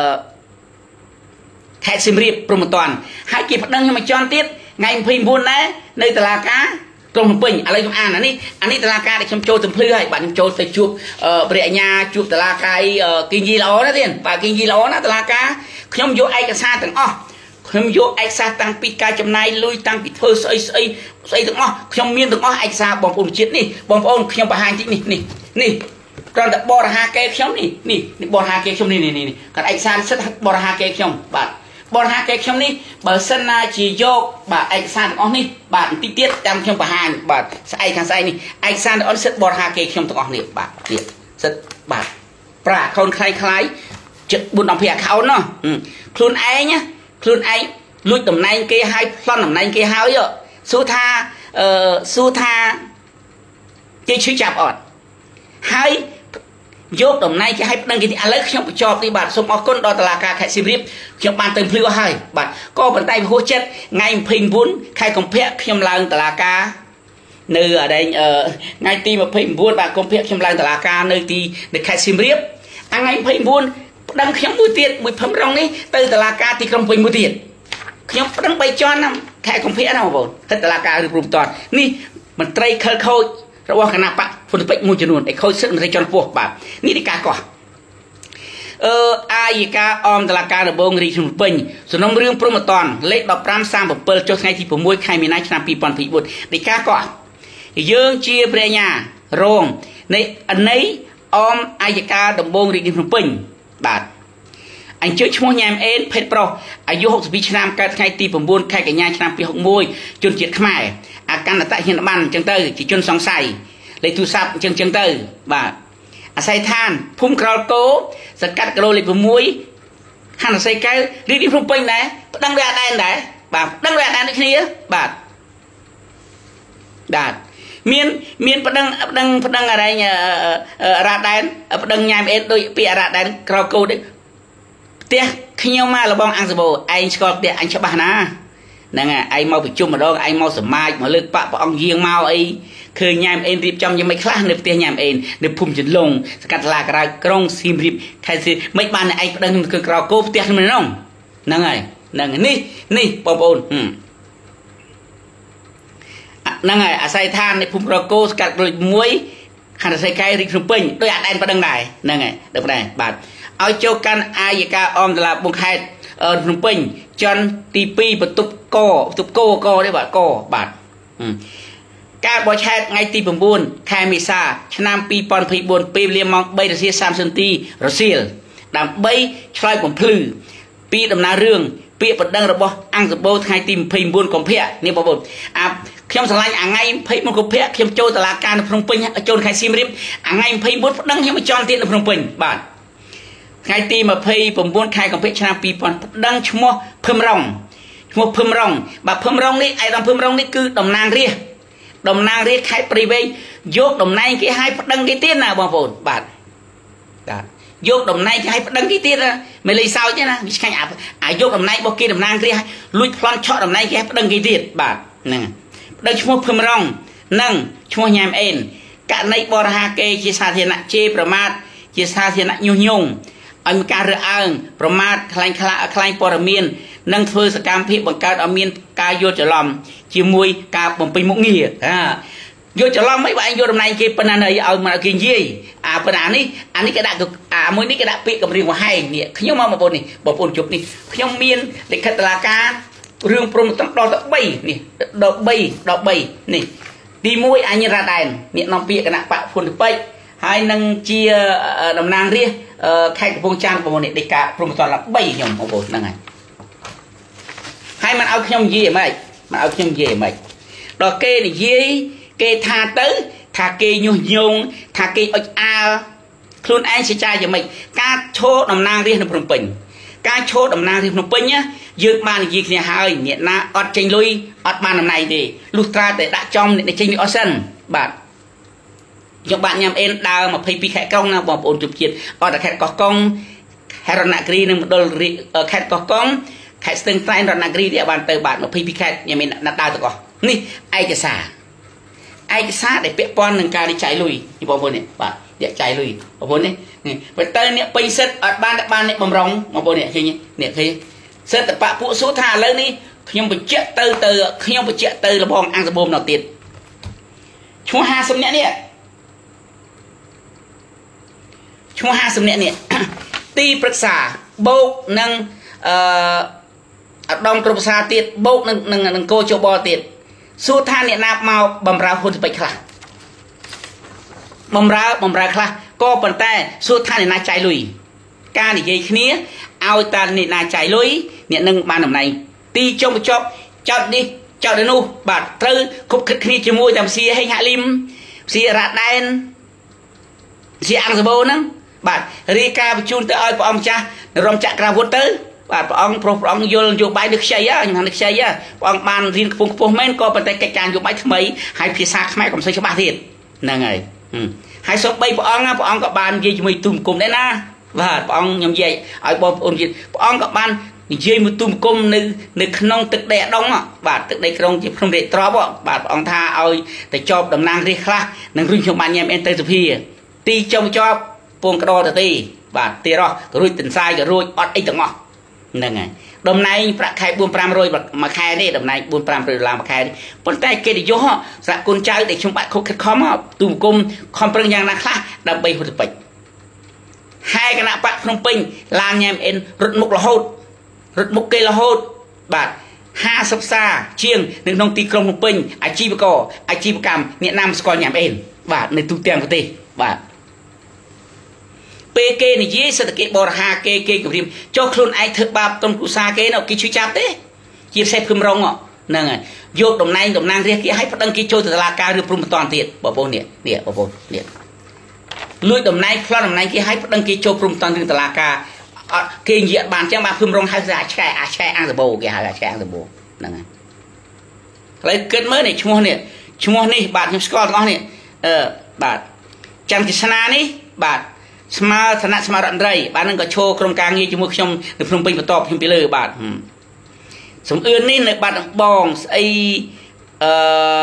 S1: ខេត្តសៀមរាបព្រំតនហើយគេប្តឹងខ្ញុំមកចន់ទៀតថ្ងៃยี่สิบเก้าដែរនៅតុលាការក្រុងភ្នំពេញឥឡូវខ្ញុំអានអានេះអានេះតឡាការដែលខ្ញុំចូលទំភ្លឺហើយបាទខ្ញុំចូលទៅជួបព្រះអញ្ញាជួបតឡាការគីងយីល្អណាស់ទៀតបាទគីងយីល្អណាស់តឡាការខ្ញុំយកឯកសារទាំងអស់ខ្ញុំយកឯកសារតាំងពីការចំណាយលុយតាំងពីធ្វើស្អីស្អីស្អីទាំងអស់ខ្ញុំមានទាំងអស់ឯកសារបងប្អូនជាតិនេះបងប្អូនខ្ញុំបង្ហាញតិចនេះនេះនេះគ្រាន់តែបរិហាគេខ្ញុំនេះនេះនេះបរិហាគេខ្ញុំនេះនេះនេះគាត់ឯកសារសិទ្ធិបរិហាគេខ្ញុំបាទបរិហាគេខ្ញុំនេះបើសិនណាជាយកបាទឯកសារទាំងអស់នេះបាទបន្តិចទៀតតាមខ្ញុំបង្ហាញបាទស្អែកខាងស្អែកនេះឯកសារទាំងអស់សិទ្ធិបរិហាគេខ្ញុំទាំងអស់នេះបាទទៀតសិទ្ធិបាទប្រាក់ខូនខ្លាយខ្លាយចិត្តbốn nămភាគខោនណោះខ្លួនឯងខ្លួនឯងលួចតំណែងគេឲ្យប្លន់តំណែងគេហើយសួរថាអឺសួរថាគេឈឺចាប់អត់ហើយយកតំណែងគេឲ្យប្តឹងគេឥឡូវខ្ញុំបញ្ចប់នេះបាទសូមអរគុណដល់តុលាការខេត្តសៀមរាបខ្ញុំបានទៅភ្លឺអស់ហើយបាទក៏ប៉ុន្តែហួសចិត្តថ្ងៃยี่สิบเก้าខែកុម្ភៈខ្ញុំឡើងតុលាការ nơi ở đây ngay ti mà phê buôn bạn công việc trong làng tà là ca nơi ti để khai sim riếp anh anh phê buôn đang khiếm mũi tiền mũi phẩm rong ấy từ tà là ca thì không phê mũi tiền khiếm đang bay cho năm khai công việc nào vốn hết tà là ca được rụp toàn ní mình trai khơi khôi rồi qua cái nạp bạn phần bệnh môi trường để khôi sức mình cho nó phù hợp ní đi cá cỏ ờ ai ca om tà là ca được bông đi chung bình rồi nông riêng pro một toàn lấy đọc ram sang một bờ cho ngay thì của môi khai miền Nam năm pi pon pi bột để cá cỏ dương chia về nhà rong này anh ấy om ai ca đồng bông đi chung bình bạn anh chơi chung nhà em ên phết pro ai vô học vị nam ca ngay thì của môi khai cái nhà năm pi học môi chôn chuyện khmai à căn là tại hiện ban chân tư chỉ chôn song sài lấy tu sạp chân chân tư bạn à say than phun cào cố giật cắt cào lịch của muối hắn là say cái đi đi phun pin đấy đăng ra đây đấy bà đăng ra đây kia bà đạt miền miền bắt đăng đăng bắt đăng ở đây nhà ra đây bắt đăng nhà em đôi bị ra đây cào cố đấy tia khi nhau mà là bong ăn sầu anh cho tia anh cho bà na nè nghe anh mau bị chung mà đó anh mau sớm mai mà lướt bạ bọn riêng mau ấy khơi nhàm em rịp trong những mấy khác nếp tia nhàm em nếp phum chân lông cắt là cái krong sim rịp khai gì mấy bạn này anh đang cứ cào cốp tia mình không nè nghe nè nghe ní ní bom ôn nè nghe à say than nếp phum cào cốp cắt rồi muối hàng say cái rịp sụp pin đôi anh bắt đăng này nè nghe được này bạn ao cho căn ai cả om là buông khai ở sụp pin chân tivi và tục co tục co co đấy bạn co bạn các bò chat ngay ti bầm buồn khai mi sa nam pi pon pi buồn pi liêm mong bay được xia sam sơn ti Brazil đam bay try của phư pi đầm na rương pi bật đăng rồi bò ăn rồi bò hai tim pi buồn còn phẹ nè bò bột à khi ông sờ lạnh à ngay pi một cục phẹ khi ông trôi từ lá can phồng pin trôi khai sim rip à ngay pi buồn đăng nhưng mà tròn tiền phồng pin bạn ngay ti mà pi bầm buồn khai còn phẹ nam pi pon đăng mua phơm rong mua phơm rong bà phơm rong đi ai đang phơm rong đi cứ đầm nang ria đồng nang riết khai prive dốt đồng này cái hai phát đăng cái tiền nào bằng vốn bạn dốt đồng này cái hai phát đăng cái tiền ra mày lấy sao chứ na khai áp à dốt đồng này bao kia đồng nang riết lui plan chọn đồng này cái phát đăng cái tiền bạn nè đây chúng phơm rong nâng chúng nhàm en cả này bò ha kê chia xa thiên nặng chê pramat chia xa thiên nặng nhung nhung anh ca rửa ăn pramat khai khai khai bò miên nâng phơi sạc cam phê bằng cao ở miền ca vô trở lòng chỉ mùi ca bằng pin mộng nghỉa à vô trở lòng mấy bạn vô đêm nay kia bên này ở mà kia gì à bên anh ấy anh ấy cái đại cực à mới ní cái đại bị cầm riêng của hai nè nhưng mà một bộ này bộ phun chụp đi trong miền để khát là ca riêng prom tấm đo tấm bay nè đo bay đo bay nè đi mũi anh ra đèn nè nòng bịa cái nặng bạo phun được bay hai nâng chia đồng nang riêng khai cái phong trang bộ này để cả prom toàn là bay nhom một bộ năng này hai mình ao nhom gì mày mà ao nhom gì mày đò kê này gì kê tha tới tha kê nhung nhung tha kê ơi a luôn anh sẽ trai cho mình cá chô đồng nang riêng đồng bình cá chô đồng nang riêng đồng bình nhá dương ban gì kia hai nhiệt na ọt tranh lui ọt ban năm này thì lúc ra để đã trong để tranh ở sân bạn cho bạn nhầm em đào mà phi pi khẽ công nào bỏ ổn chụp chuyện ọt là khẽ có công heronagri nên một đôi khẽ có công khai sinh tay rồi nagri địa bàn từ bạn mà phi pi khai nhà mình đặt đào được không? Nè ai cái xả ai cái xả để bẹp pon nâng ca đi chạy lùi như bao nhiêu này bạn để chạy lùi bao nhiêu này vậy tới nè pin set ở ban ban này bầm rong bao nhiêu này khi nè khi set tập bạn phụ số thà lớn đi nhưng bị chết từ từ nhưng bị chết từ là bong ăn bom nào tiền chúng ha sum nhẹ nè chúng ha sum nhẹ nè ti bật xả bốc nâng đông trục xa tiệt bốc nâng nâng nâng cô cho bò tiệt số than điện nạp màu bầm rau hôn bạch khla bầm rau bầm rau khla co bàn tay số than điện nạp chạy lùi ca để dây khía ao tan điện nạp chạy lùi điện nâng ban năm này ti trong một chóp chọn đi chọn đến nu bạt trư khúc khích khía chỉ môi làm xì hay hạ lim xì rạt đen xì ăn rồi bô nâng bạn Rika chun tới ơi ông cha rong chặt ra vút tới bạn ông pro ông vô vô bài được xây á nhưng mà được xây á ông ban riêng phun phun men có bên tay cái càng vô bài thứ mấy hai phía xa máy còn xây cho ba thiệt nè ngày hai số bay ông á ông có ban gì cho mình tùm cùng đấy na và ông nhầm vậy ở bộ ông gì ông có ban និយាយមកទុំគុំនៅនៅក្នុងទឹកដីដងបាទទឹកដីក្រុងជាភ្នំរេត្រប់បាទព្រះអង្គថាឲ្យទៅជាប់តំណាងរាស្ត្រខ្លះនឹងរុញខ្ញុំបានញ៉ាំអេនទៅសភាទីចុងជាប់ពងកដោទៅទីបាទទីរោះក៏រួចទន្សាយក៏រួចអត់អីទាំងអស់ហ្នឹងហើយតំណែងប្រាក់ខែbốn five hundredមួយខែនេះតំណែងbốn five hundredដុល្លារមួយខែនេះប៉ុន្តែកិត្តិយសសហគមន៍ចៅដែលខ្ញុំបាក់ខុសខិតខំទុំគុំខំប្រឹងយ៉ាងណាខ្លះដើម្បីហុតពេជ្រហើយគណៈបកភ្នំពេញឡានញ៉ាំអេនរត់មុខរហូតរត់មុខគេរហូតបាទห้าสิบសាជាងនៅក្នុងទីក្រុងភ្នំពេញអាជីវករអាជីវកម្មអ្នកណាមស្គាល់ញ៉ាំអេនបាទនៅទូទាំងប្រទេសបាទពេលគេនិយាយសេដ្ឋកិច្ចបរិហាគេគេគម្រាមចុះខ្លួនឯងធ្វើបាបក្រុមគ្រួសារគេនោះគេជួយចាប់ទេជាផ្សេងភឹមរងហ្នឹងហើយយកតំណែងតំណាងរាស្ត្រគេឲ្យប្តឹងគេចូលទៅតុលាការឬព្រំមិនតាន់ទៀតបងប្អូននេះនេះបងប្អូននេះលួចតំណែងផ្លន់តំណែងគេឲ្យប្តឹងគេចូលព្រំមិនតាន់រឿងតុលាការអត់គេនិយាយបានអញ្ចឹងបាទភឹមរងហៅថាអាឆ្កែអាឆ្កែអាំងសបោគេហៅអាឆ្កែអាំងសបោហ្នឹងហើយឥឡូវគិតមើលនេះឈ្មោះនេះឈ្មោះនេះបាទខ្ញុំស្គាល់ទាំងអស់នេះអឺបាទច័ន្ទគិស្នានេះបាទស្មើឋានៈស្មើរដ្ឋមន្ត្រីបាទនឹងក៏ឈរក្រុមការងារជាមួយខ្ញុំនៅភ្នំពេញបន្តខ្ញុំពីលើបាទសំអឿននេះនៅបាត់ដំបងស្អីអឺ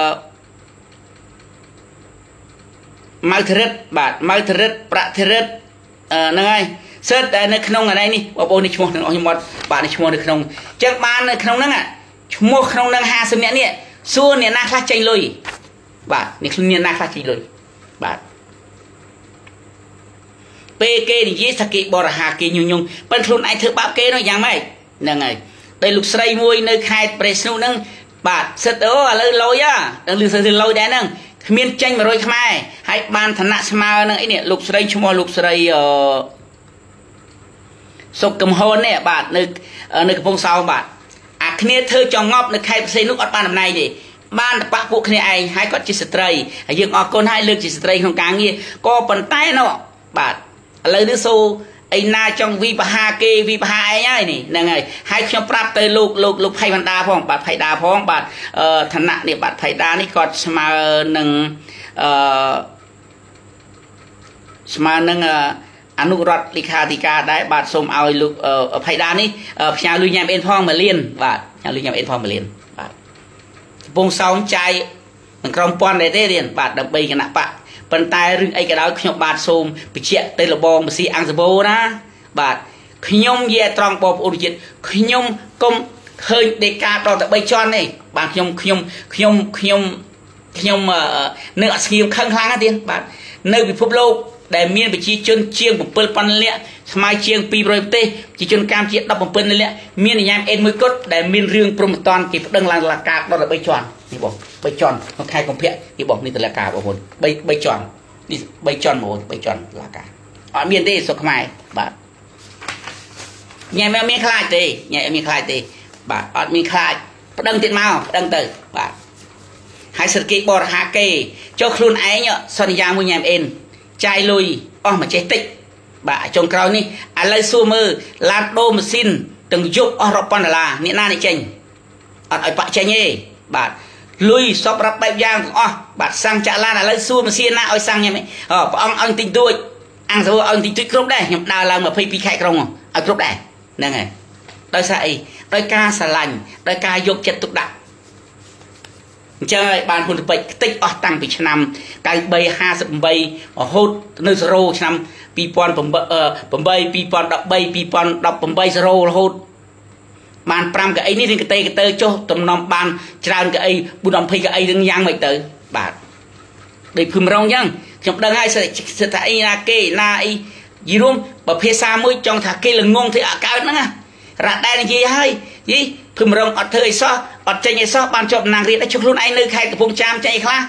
S1: ម៉ៅធរិតបាទម៉ៅធរិតប្រធរិតហ្នឹងហើយសិតតែនៅក្នុងអានេះបងប្អូននេះឈ្មោះទាំងអស់ខ្ញុំអត់បាទនេះឈ្មោះនៅក្នុងអញ្ចឹងបាននៅក្នុងហ្នឹងឈ្មោះក្នុងហ្នឹងห้าสิบនាក់នេះសួរអ្នកណាខ្លះចេញលុយបាទនេះខ្លួនអ្នកណាខ្លះចេញលុយបាទពេលគេនិយាយថាគេបរិហាគេញុញញងប៉ុន្តែខ្លួនឯងធ្វើបាបគេនោះយ៉ាងម៉េចហ្នឹងហើយតែលោកស្រីមួយនៅខេត្តប្រេស្នូហ្នឹងបាទសិតអូឥឡូវលុយហ៎ដល់លឺសិតលុយដែរហ្នឹងគ្មានចេញone hundredខ្មែរហើយបានឋានៈស្មើនឹងអីនេះលោកស្រីឈ្មោះលោកស្រីអឺសុកកំហុននេះបាទនៅនៅកំពង់សោមបាទអាគ្នាធ្វើចងប់នៅខេត្តផ្សេងនោះអត់បានតំណែងទេបានតបពួកគ្នាឯងហើយគាត់ជាស្ត្រីហើយយើងអរគុណហើយលើកជាស្ត្រីក្នុងការងារក៏ប៉ុន្តែនោះបាទឥឡូវនេះសូឯណាចង់វិបហាគេវិបហាឯងហើយនេះហ្នឹងហើយហើយខ្ញុំប្រាប់ទៅលោកលោកលោកផៃវណ្ដាផងបាទផៃដាផងបាទអឺឋានៈនេះបាទផៃដានេះគាត់ស្មើនឹងអឺស្មើនឹងអនុរដ្ឋលេខាធិការដែរបាទសូមឲ្យលោកផៃដានេះផ្ញើលុយញ៉ាំអេនផងមួយលានបាទផ្ញើលុយញ៉ាំអេនផងមួយលានបាទកំពង់សោមចាយនឹងក្រុមពាន់ដែរទេរៀនបាទដើម្បីគណៈបកប៉ុន្តែរឿងអីក៏ដោយខ្ញុំបាទសូមបញ្ជាក់ទៅលបងបស៊ីអាំងសបោណាបាទខ្ញុំនិយាយត្រង់បងប្អូនជាតិខ្ញុំកុំឃើញដេកាដល់តែ3ជាន់ទេបាទខ្ញុំខ្ញុំខ្ញុំខ្ញុំខ្ញុំនៅអត់ស្ងៀមខឹងខ្លាំងណាស់ទៀតបាទនៅពិភពលោកដែលមានប្រជាជនជាងsevenពាន់លានស្មើជាងtwo hundredប្រទេសប្រជាជនកម្ពុជាseventeenលានមានញ៉ាំអេនមួយគត់ដែលមានរឿងព្រមតនគេប្តឹងឡើងតុលាការដល់3ជាន់នេះបង3ជាន់ក្នុងខែកុម្ភៈនេះបងនេះតុលាការបងប្អូន3 3ជាន់នេះ3ជាន់បង3ជាន់តុលាការអត់មានទេសុខខ្មែរបាទញ៉ាំមានខ្លាចទេញ៉ាំមានខ្លាចទេបាទអត់មានខ្លាចប្តឹងទៀតមកប្តឹងទៅបាទហើយសិទ្ធិគេបរិហាគេចុះខ្លួនឯងសន្យាមួយញ៉ាំអេនចាយលុយអស់មកចេះតិចបាទចុងក្រោយនេះឥឡូវសួរមើលឡានដូរម៉ាស៊ីនទាំងយប់អស់រាប់ពាន់ដុល្លារអ្នកណានេះចេញអត់ឲ្យបាក់ចេញទេបាទលុយសពរាប់បែបយ៉ាងទាំងអស់បាទសាំងចាក់ឡានឥឡូវសួរម៉ាស៊ីនណាឲ្យសាំងញ៉ាំអឺព្រះអង្គឲ្យទិញទួចអាំងសួរឲ្យទិញទួចគ្រប់ដែរខ្ញុំដើរឡើងtwenty-twoខែក្រុងឲ្យគ្រប់ដែរហ្នឹងហើយដោយសារអីដោយការស្រឡាញ់ដោយការយកចិត្តទុកដាក់អញ្ចឹងហើយបានហ៊ុនពេជ្រខ្ទេចអស់តាំងពីឆ្នាំninety-three fifty-eightរហូតនៅ0ឆ្នាំtwo thousand eight 2013 2018 0រហូតបានfiveកៅអីនេះរៀងកតេកតើចុះតំណំបានច្រើនកៅអីfour twentyកៅអីនឹងយ៉ាងមិនទៅបាទដូចភឹមរងអញ្ចឹងខ្ញុំដឹងហើយសិទ្ធិអីណាគេណាអីយីរួមបើភាសាមួយចង់ថាគេល្ងងធ្វើអាកើតហ្នឹងណារ៉ាដែរនិយាយហើយយីភឹមរងអត់ធ្វើអីសោះអត់ចេញអីសោះបានជាប់តំណាងរាស្ត្រចុះខ្លួនឯងនៅខេត្តកំពង់ចាមចេញអីខ្លះ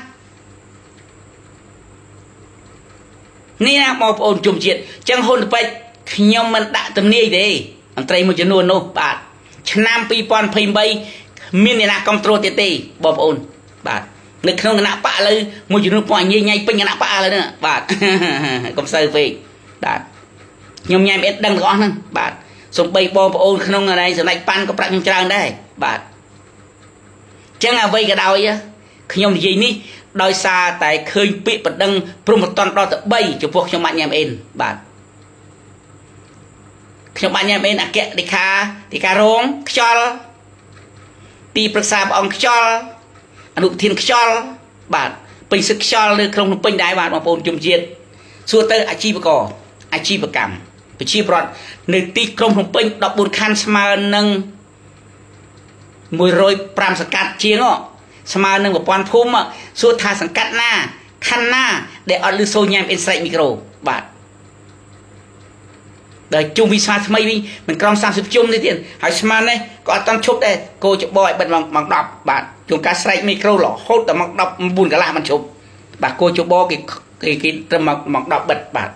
S1: នេះណាបងប្អូនជុំជាតិអញ្ចឹងហ៊ុនពេជ្រខ្ញុំមិនដាក់ទំនាយទេមន្ត្រីមួយចំនួននោះបាទឆ្នាំtwo thousand twenty-eightមានអ្នកណាគ្រប់គ្រងទៀតទេបងប្អូនបាទនៅក្នុងគណៈបកឥឡូវមួយចំនួនពួកញ៉ៃញ៉ៃពេញគណៈបកឥឡូវហ្នឹងបាទកុំសូវពេកបាទខ្ញុំញ៉ាំអេតដឹងទាំងអស់ហ្នឹងបាទសូម្បីបងប្អូនក្នុងអីសម្ដេចប៉ាន់ក៏ប្រាប់ខ្ញុំច្រើនដែរបាទអញ្ចឹងអ្វីក៏ដោយខ្ញុំនិយាយនេះដោយសារតែឃើញពាក្យបណ្ដឹងព្រមតន់ដល់ទៅ3ចំពោះខ្ញុំបាច់ញ៉ាំអេនបាទខ្ញុំបានញ៉ាំអេនអគ្គលេខាទីការរងខ្យល់ទីប្រឹក្សាព្រះអង្គខ្យល់អនុប្រធានខ្យល់បាទពេញសិទ្ធខ្យល់នៅក្នុងភ្នំពេញដែរបាទបងប្អូនជនជាតិសួរទៅអាជីវករអាជីវកម្មប្រជាប្រដ្ឋនៅទីក្រុងភ្នំពេញដប់បួនខណ្ឌស្មើនឹងមួយរយប្រាំសង្កាត់ជាងស្មើនឹងប្រព័ន្ធភូមិសួរថាសង្កាត់ណាខណ្ឌណាដែលអត់លឺសូរញ៉ាំអ៊ីនស្រែកមីក្រូបាទដល់ជុំវិសាថ្មីវិញមិនក្រំសាមសិបជុំទេទៀតហើយស្មាននេះក៏អត់តាន់ឈប់ដែរគោចបឲ្យបិទម៉ោងដប់បាទជួនការស្រែកមីក្រូរហូតដល់ម៉ោងដប់បួនកន្លះមិនឈប់បាទគោចបគេគេគេត្រឹមម៉ោងដប់បិទបាទ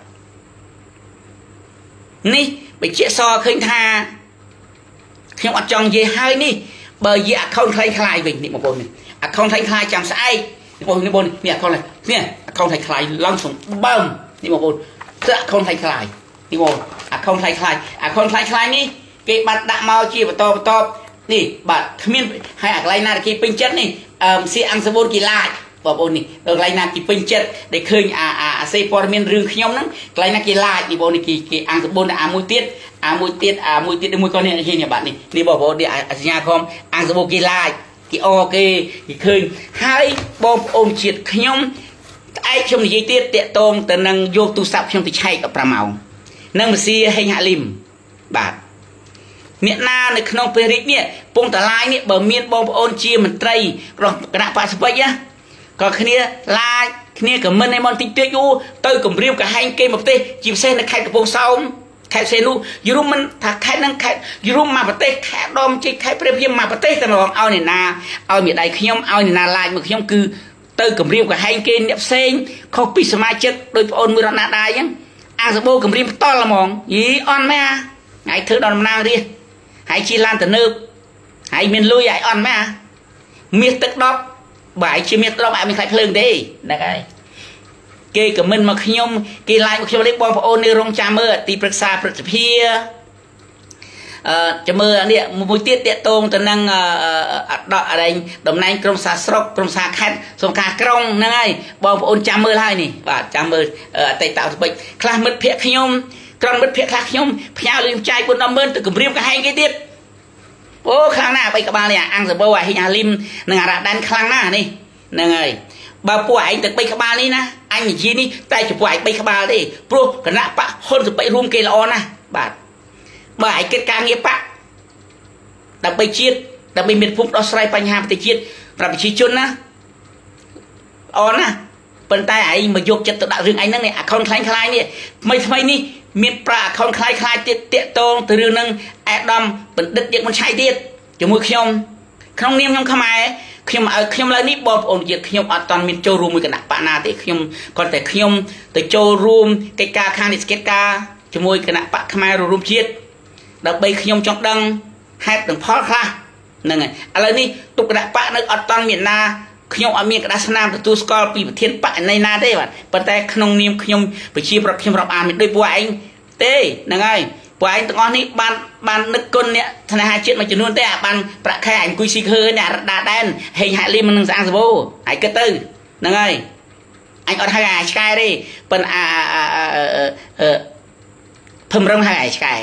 S1: នេះបញ្ជាក់សឃើញថាខ្ញុំអត់ចង់និយាយហើយនេះបើនិយាយ account ខ្លាំងខ្លាយវិញនេះបងប្អូននេះ account ខ្លាំងខ្លាយចាំស្អែកបងប្អូននេះបងនេះ account នេះ account ខ្លាំងខ្លាយឡើងសំបើមនេះបងប្អូនគឺ account ខ្លាំងខ្លាយនេះបង account ខ្លាំងខ្លាយ account ខ្លាំងខ្លាយនេះគេបាត់ដាក់មកជាបន្តបន្តនេះបាទគ្មានហើយអាកន្លែងណាគេពេញចិត្តនេះអឺសៀអង្គសបូនគេឡាចបងប្អូននេះដល់កន្លែងណាគេពេញចិត្តដែលឃើញអាអាសេព័ត៌មានរឿងខ្ញុំហ្នឹងកន្លែងណាគេឡាចនេះបងនេះគេគេអង្គសបូនអាមួយទៀតអាមួយទៀតអាមួយទៀតមួយក៏នេះនេះបាទនេះនេះបងប្អូននេះអសញ្ញាខំអង្គសបូនគេឡាចគេអគេគេឃើញហើយបងប្អូនជាតិខ្ញុំស្អែកខ្ញុំនិយាយទៀតតាក់តងទៅនឹងយកទូរស័ព្ទខ្ញុំទៅឆែកដល់ប្រាំម៉ោងនឹងមស៊ីហេងហាលីមបាទអ្នកណានៅក្នុងព្រះរាជនេះពងតឡាយនេះបើមានបងប្អូនជាមន្ត្រីរបស់គណៈបក្សពេជ្រណាក៏គ្នាឡាយគ្នាខមមិនឲ្យមកតិចតិចអូទៅគម្រាមកំហែងគេមកប្រទេសជាពិសេសនៅខេត្តកំពង់សោមខេត្តផ្សេងនោះយូរមិនថាខេត្តហ្នឹងខេត្តយូរមកប្រទេសខេត្តដមជិះខេត្តព្រះវិហារមកប្រទេសតែម្ដងឲ្យអ្នកណាឲ្យមេដៃខ្ញុំឲ្យអ្នកណាឡាយមកខ្ញុំគឺទៅគម្រាមកំហែងគេអ្នកផ្សេងខុសពីសមាជិកដោយប្អូនមួយរតនាដាយអញ្ចឹងអាសបោគម្រាមផ្ទាល់ហ្មងយីអន់មែនអាថ្ងៃធ្វើដល់ដំណើររៀសហើយជិះឡានទៅនើបហើយមានលុយហើយអន់មែនមាសទឹកដប់បាយជាមាសដប់អាចមានខ្លាច់ភ្លើងទេហ្នឹងហើយគេខមមិនមកខ្ញុំគេឡាយមកខ្ញុំនេះបងប្អូននេះរងចាំមើលទីប្រឹក្សាព្រឹទ្ធសភាអឺចាំមើលនេះមួយទៀតតាក់ទងទៅនឹងអដកអរែងតំណែងក្រមសាស្រុកក្រមសាខេត្តសង្កាក្រុងហ្នឹងហើយបងប្អូនចាំមើលហើយនេះបាទចាំមើលអតីតសពេចខ្លះមិត្តភ័ក្ដិខ្ញុំក្រុមមិត្តភ័ក្ដិខ្លះខ្ញុំផ្ញើលុយចាយbốn nămម៉ឺនទៅគម្រាមកំហែងគេទៀតអូខ្លាំងណាស់បីក្បាលនេះអង្គសបោអាហ៊ីងហាលីមនិងអារ៉ាដានខ្លាំងណាស់នេះហ្នឹងហើយបើពួកឯងទៅបីក្បាលនេះណាអញនិយាយនេះតែចំពោះឯងបីក្បាលទេព្រោះគណៈបកហ៊ុនសពេចរួមគេល្អណាស់បាទបើឯងគិតការងារបកដើម្បីជាតិដើម្បីមានភូមិដោះស្រាយបញ្ហាប្រទេសជាតិប្រាប់ប្រជាជនណាល្អណាស់ប៉ុន្តែឯងមកយកចិត្តទៅដាក់រឿងឯងហ្នឹងនេះ account ខ្លាំងខ្លាយនេះថ្មីថ្មីនេះមានប្រា account ខ្លាយខ្លាយទៀតតាក់តងទៅរឿងហ្នឹងអាដាមបណ្ឌិតយកមិនឆៃទៀតជាមួយខ្ញុំក្នុងនាមខ្ញុំខ្មែរខ្ញុំឲ្យខ្ញុំឡើយនេះបងប្អូនជាតិខ្ញុំអត់តន់មានចូលរួមមួយគណៈបកណាទេខ្ញុំគាត់តែខ្ញុំទៅចូលរួមកិច្ចការខាងនិស្សិតការជាមួយគណៈបកខ្មែររួមជាតិដើម្បីខ្ញុំចង់ដឹងហេតុនិងផលខ្លះហ្នឹងហើយឥឡូវនេះទុកគណៈបកនៅអត់តន់មានណាខ្ញុំអត់មានក្តារស្នាមទទួលស្គាល់ពីប្រធានបកណៃណាទេបាទប៉ុន្តែក្នុងនាមខ្ញុំប្រជាប្រដ្ឋខ្ញុំរាប់អានមិនដូចពួកឯងទេហ្នឹងហើយពួកឯងទាំងអស់នេះបានបាននឹកគុណអ្នកស្នេហាជាតិមួយចំនួនទេអាបានប្រាក់ខែអញអង្គុយស៊ីឃើញអ្នករដាដែនហេងហាក់លីមនឹងស្អាងសបោហើយគិតទៅហ្នឹងហើយអញអត់ហៅអាឆ្កែទេប៉ុន្តែអាអឺភឹមរឹងហៅអាឆ្កែ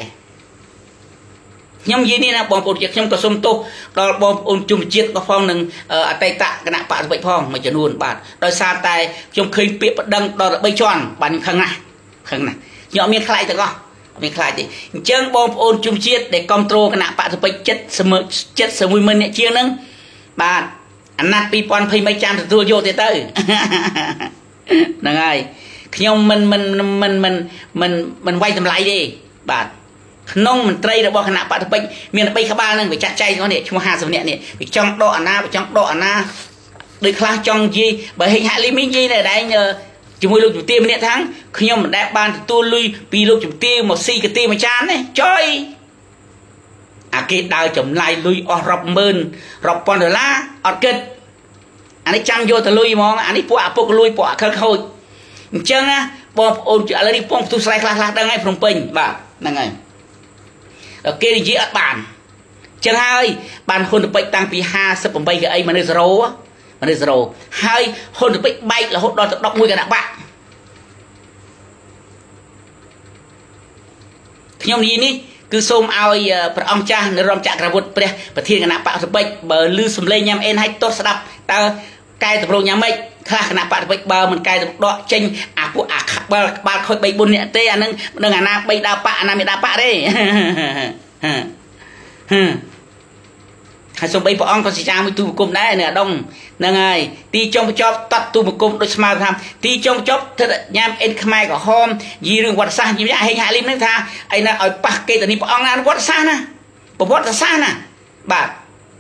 S1: ខ្ញុំនិយាយនេះណាបងប្អូនជាតិខ្ញុំក៏សូមទោសដល់បងប្អូនជនជាតិក៏ផងនឹងអតីតគណៈបកសពេចផងមួយចំនួនបាទដោយសារតែខ្ញុំឃើញពាក្យប្តឹងដល់បីជាន់បាទខ្ញុំខឹងណាស់ខឹងណាស់ខ្ញុំអត់មានខ្លាចទាំងអស់អត់មានខ្លាចទេអញ្ចឹងបងប្អូនជនជាតិដែលគ្រប់គ្រងគណៈបកសពេចចិត្តចិត្តសមួយម៉ឺនអ្នកជាងហ្នឹងបាទអាណត្តិពីរពាន់ยี่สิบមិនចាំទទួលយកទេទៅហ្នឹងហើយខ្ញុំមិនមិនមិនមិនមិនមិនវាយតម្លៃទេបាទក្នុងមន្ត្រីរបស់គណៈបកសពេចមានបីក្បាលហ្នឹងវាចាក់ចែងហ្នឹងនេះឈ្មោះห้าสิบនាក់នេះវាចង់ដកអាណាវាចង់ដកអាណាដូចខ្លះចង់និយាយបើហេងហាក់លីមីនិយាយតែដែងជាមួយលោកជំទាវម្នាក់ថាខ្ញុំមិនដែលបានទទួលលុយពីលោកជំទាវមកស៊ីកាទីមួយចានទេចុយអាគេដើរចម្លាយលុយអស់រាប់ម៉ឺនរាប់ពាន់ដុល្លារអត់គិតអានេះចាំយកទៅលុយហ្មងអានេះពួកអាពុកលុយពួកអាខិលខូចអញ្ចឹងណាបងប្អូនឥឡូវនេះពងផ្ទុះស្រែខ្លះខ្លះដឹងហើយភ្នំពេញបាទហ្នឹងហើយគេនិយាយអត់បានចឹងហើយបានហ៊ុនទៅពេចតាំងពីห้าสิบแปดកៅអីមកនៅសេរ៉ូមកនៅសេរ៉ូហើយហ៊ុនទៅពេចបែករហូតដល់ទៅដប់មួយគណៈបកខ្ញុំនិយាយនេះ cứ xôm ao bờ ông cha nơi rom chặt ra vụt bè bờ thiên cái nạp bạc bạch bờ lư sầm lên nhâm en hay tốt đập ta cài tập rong nhâm mấy khai cái nạp bạc bạch bờ mình cài tập đọ chênh à phụ à bờ bờ khơi bay bùn nhẹ tê anh nâng nâng à na bay đa bạ anh mi đa bạ đấy hay xôm bay bờ ông còn xì cha mới tu một cụm đấy nè đông nâng ai ti trong chóp tắt tu một cụm đôi smart tham ti trong chóp thật nhâm en khai của hôm gì rừng quạt xa như vậy hay hạ lim nước tha ai na ở bạc cây từ đi bờ ông na quạt xa na bờ quạt xa na bà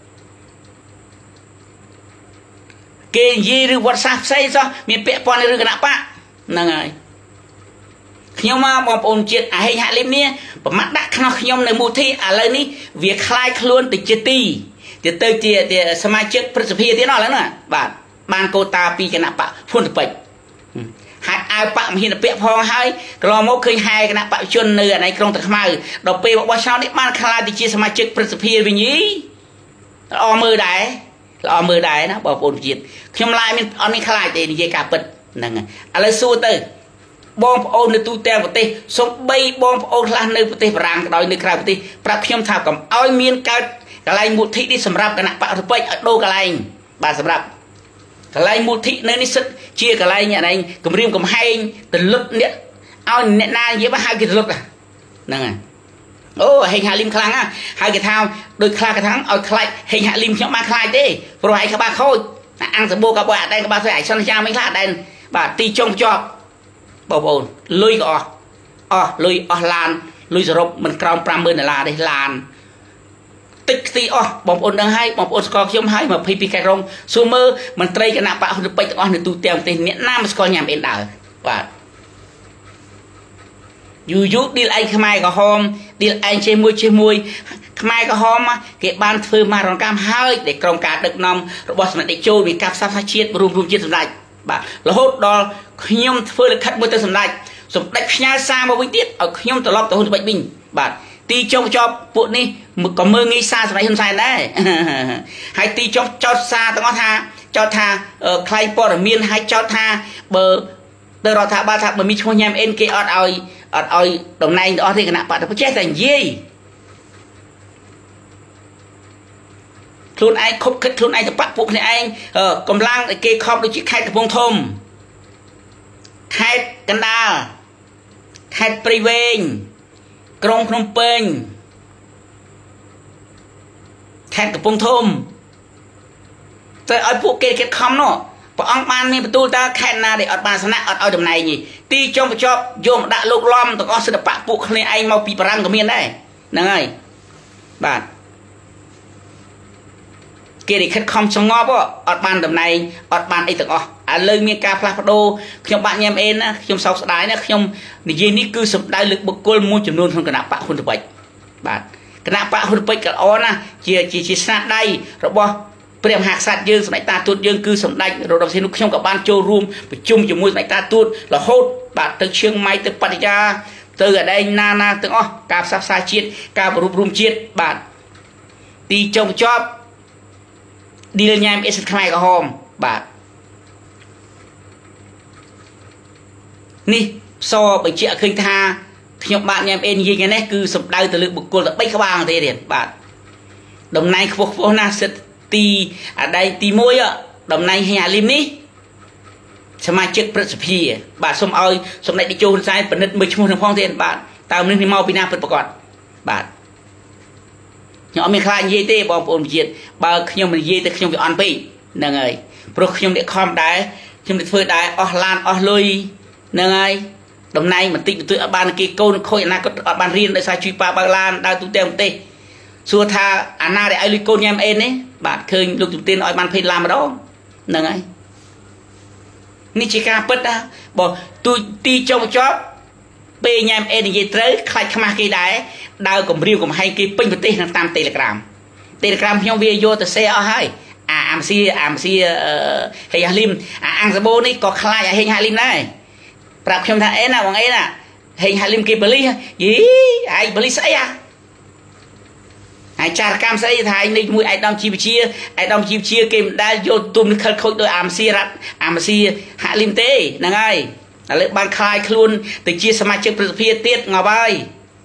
S1: cái gì rừng quạt xa say sao miền bẹ pon rừng cái nạp á nâng ai nhưng mà bọn ôn chuyện à hay hạ lim nè bờ mắt đắc nó nhomในมูที่อะไรนี่เวียคลายคล้วนติดเจตีจะเตยเจียเดียสมาชิกประสิทธิที่นั่นแล้วน่ะบาทบานโกตาปีกันนะปะพุ่นไปหายเอาปะมีนเปียพองให้กลอมกเคยหายกันนะปะชนเนื้อในกรงตะขมาดอกเปย์บอกว่าชาวนี้บ้านคลายติดเจียสมาชิกประสิทธิวิญญาณออมือได้ออมือได้นะบอกเอนจิตขยมลายมันอันนี้คลายเตนี่เยกาปิดนั่งไงอะไรสู้เตยบองโอนในตู้เตียงปฏิสมใบบองโอนลานในปฏิปรังโดยในคราวปฏิปรับขยมทากับเอาเมียนการกลายมุทิที่สำหรับกันนะปะทุบไปโดกลายบาสำหรับกลายมุทิในนิสิตเชี่ยกลายเนี่ยในกลุ่มเรียมกลุ่มให้ตลุดเนี่ยเอาเนี่ยนายเยอะมาให้กินตลุดอ่ะนั่นไงโอ้เฮงหาลิมคลังอ่ะให้กินทำโดยคลายกระทั่งเอาคลายเฮงหาลิมชอบมาคลายดิโปรให้ขบ้าโคตรอังสบู่กับบ่าได้กับบ่าใส่ชั้นยาไม่คลาดได้บาตีจงจอบบอกโอนลุยก็อ๋อลุยอ๋อลานลุยสรบมันกรองปรามมือในลาได้ลานติดตีอ๋อบอมโอนดังให้บอมโอนสกอร์ยมให้มาพีพีแกรงซูเมอร์มันเตยกันนะปะหุ่นไปอ๋อในตู้เตียงเตียงเนี่ยน้ำสกอร์ยามเอ็นดาว่าอยู่ยุดีไอขมายก็หอมดีไอเชมวยเชมวยขมายก็หอมอ่ะเก็บบ้านฟื้นมารองกามให้เด็กกรงการดึกนมระบบสมัยเด็กโจมีกับซาฟาเชียรวมรวมเชียรสำหรับบ่าแล้วโหดดอลขยมฟื้นคัดมือเตยสำหรับสมเด็จพญาซามาวิจิตเอาขยมตลอดตัวหุ่นไปบินบ่าตีจงจอบปุ่นนี่ก็มืองี้ซาสมัยหุ่นใส่ได้ให้ตีจงจอดซาต้องเอาท่าจอดท่าใครปอดมีนให้จอดท่าเบอร์เตอร์รอท่าบ้าท่าเบอร์มีช่วยยามเอ็นเกออดเอาอดเอาตรงในออดที่ขณะปัดแต่เจ้าแต่ยี่ทุนไอ้คบคิดทุนไอ้จะปัดปุ๊บในไอ้กำลังเกย์ครอบโดยชิดไข่กับพงทมไข่กันดาไข่ปริเวณกรงพนมเปญแทนกับพงทมแต่ไอ้พวกเกย์เก็บคำเนาะพออังมันมีประตูตาแค่นาเด็กอดบานสนะอดเอาจำในนี่ตีจงประจบโยมด่าลูกล้อมต้องเอาศิลปะปุ๊กในไอ้มาปีปรังกับเมียนได้นั่งไงบ้านเกย์เด็กเก็บคำสงบว่าอดบานจำในอดบานไอ้ตึกอ๋ออ่ะเลยมีการพลาดโดขยมบ้านยามเอ็นนะขยมสาวสายนะขยมในยีนี่คือสมได้ลึกบุกกลมูจำนวนของคณะปะคนตะไปบ้านคณะปะคนตะไปกับอ๋อนะเจียจีจีสนาได้เราบอกเปรียบหักสัตว์ยืนสมัยตาตุดยืนคือสมได้เราเราเห็นนุขยมกับบ้านโจรวมไปจุ่มจมูกสมัยตาตุดเราโหดบาดตึกเชียงใหม่ตึกปัตยาตึกอะไรนานาตึกอ๋อกาบซับซาเชียดกาบรูปรวมเชียดบาดตีจงจอบดีเลยยามเอสขมายกับหอมบาดนี่ซอไปเชี่ยเคยทาขยมบ้านยามเอ็นยิงกันนี่คือสมได้แต่ลึกบุกกลแต่ไม่ขบางเดียดบาดดมในพวกพวกน่าเสตีอะไรตีมวยอ่ะดมในให้หาลิมนี้สมาชิกประสิทธิบาทสมเอาสมในดิโจนไซน์ปนิดมือชั่วโมงทางพ้องเทียนบาทตามนึงที่เมาปีนาเปิดประกอบบาทยังเอาไม่คลายเย่เต้บอลปนเจียดบาขยมมันเย่แต่ขยมจะอ่อนไปนั่งไงเพราะขยมเด็กคอมได้ขยมเด็กเฟื่อได้ออลานออลุยนั่งไงดมในมันติดตัวบ้านกีโก้โคยนาก็บ้านเรียนได้สายชีปาบาลานได้ตัวเต็มเต้สัวทาอันน่าได้ไอริโกนยามเอ็นนี่บาดเคยลูกจุดเตียนอ้อยมันเพลลามาดองนั่งไงนี่ชิคาปิดนะบอกตุยตีจงจอบเปย์ยามเอ็นยี่เต๋อใครขมากี่ได้ดาวกับริวกับให้กี่ปิ้งประเทศทางตามเทเลกรามเทเลกรามพี่น้องวิโยแต่เสียเอาให้อ่าอัมซีอัมซีเอ่อเฮียลิมอ่าอังสโบนี่ก็คลายเฮียลิมได้ปรับชมทางเอ็นนะวังเอ็นน่ะเฮียลิมกี่บริยี่ไอ้บริสัยอ่ะไอ้ชาติกรรมใส่ไทยในมวยไอ้ดอมจีบเชียไอ้ดอมจีบเชียเกมได้โยนตุ่มคัดโคตรโดยอัมซีรัตอัมซีฮาลิมเต้นั่งไงแล้วบางคลายคลุนแต่เชียสมาชิกประเภทเตี้ยงเอาไป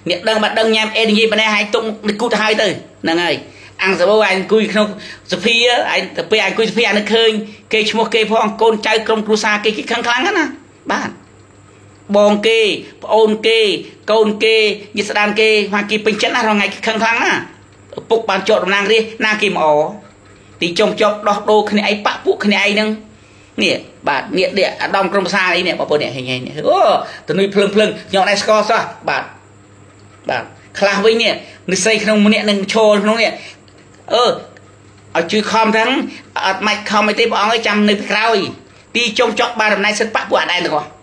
S1: អ្នកដឹងបាត់ដឹងញ៉ាំអេននិយាយប៉ុណ្ណេះហើយទុកគូទៅហើយទៅហ្នឹងហើយអង្គសបោអញអង្គុយក្នុងសភាអញទៅពេលអង្គុយសភាអញនឹកឃើញគេឈ្មោះគេផងកូនចៅក្រុមគ្រួសារគេគេខឹងខ្លាំងណាបាទបងគេប្អូនគេកូនគេញាតិស្ដានគេថាគេពេញចិត្តណារងថ្ងៃខឹងខ្លាំងណាឪពុកបានជាប់តំណាងរាស្ត្រណាគេមកអទីចុងចប់ដោះដូរគ្នាអីបាក់ពួកគ្នាឯងហ្នឹងនេះបាទនេះនេះអាដាមក្រុមប្រសាអីនេះបងប្អូននេះហេងហេងអូតនុយភ្លឹងភ្លឹងខ្ញុំអត់ស្គាល់សោះបាទបាទខ្លះវិញនេះនិស្ស័យក្នុងម្នាក់នឹងឈរក្នុងនេះអឺឲ្យជួយខំទាំងអត់មិនខំអីទេព្រះអង្គអើយចាំនៅពីក្រោយទីចុងចប់បានដំណៃសិនបាក់ពួកអត់ដែរទាំងអស់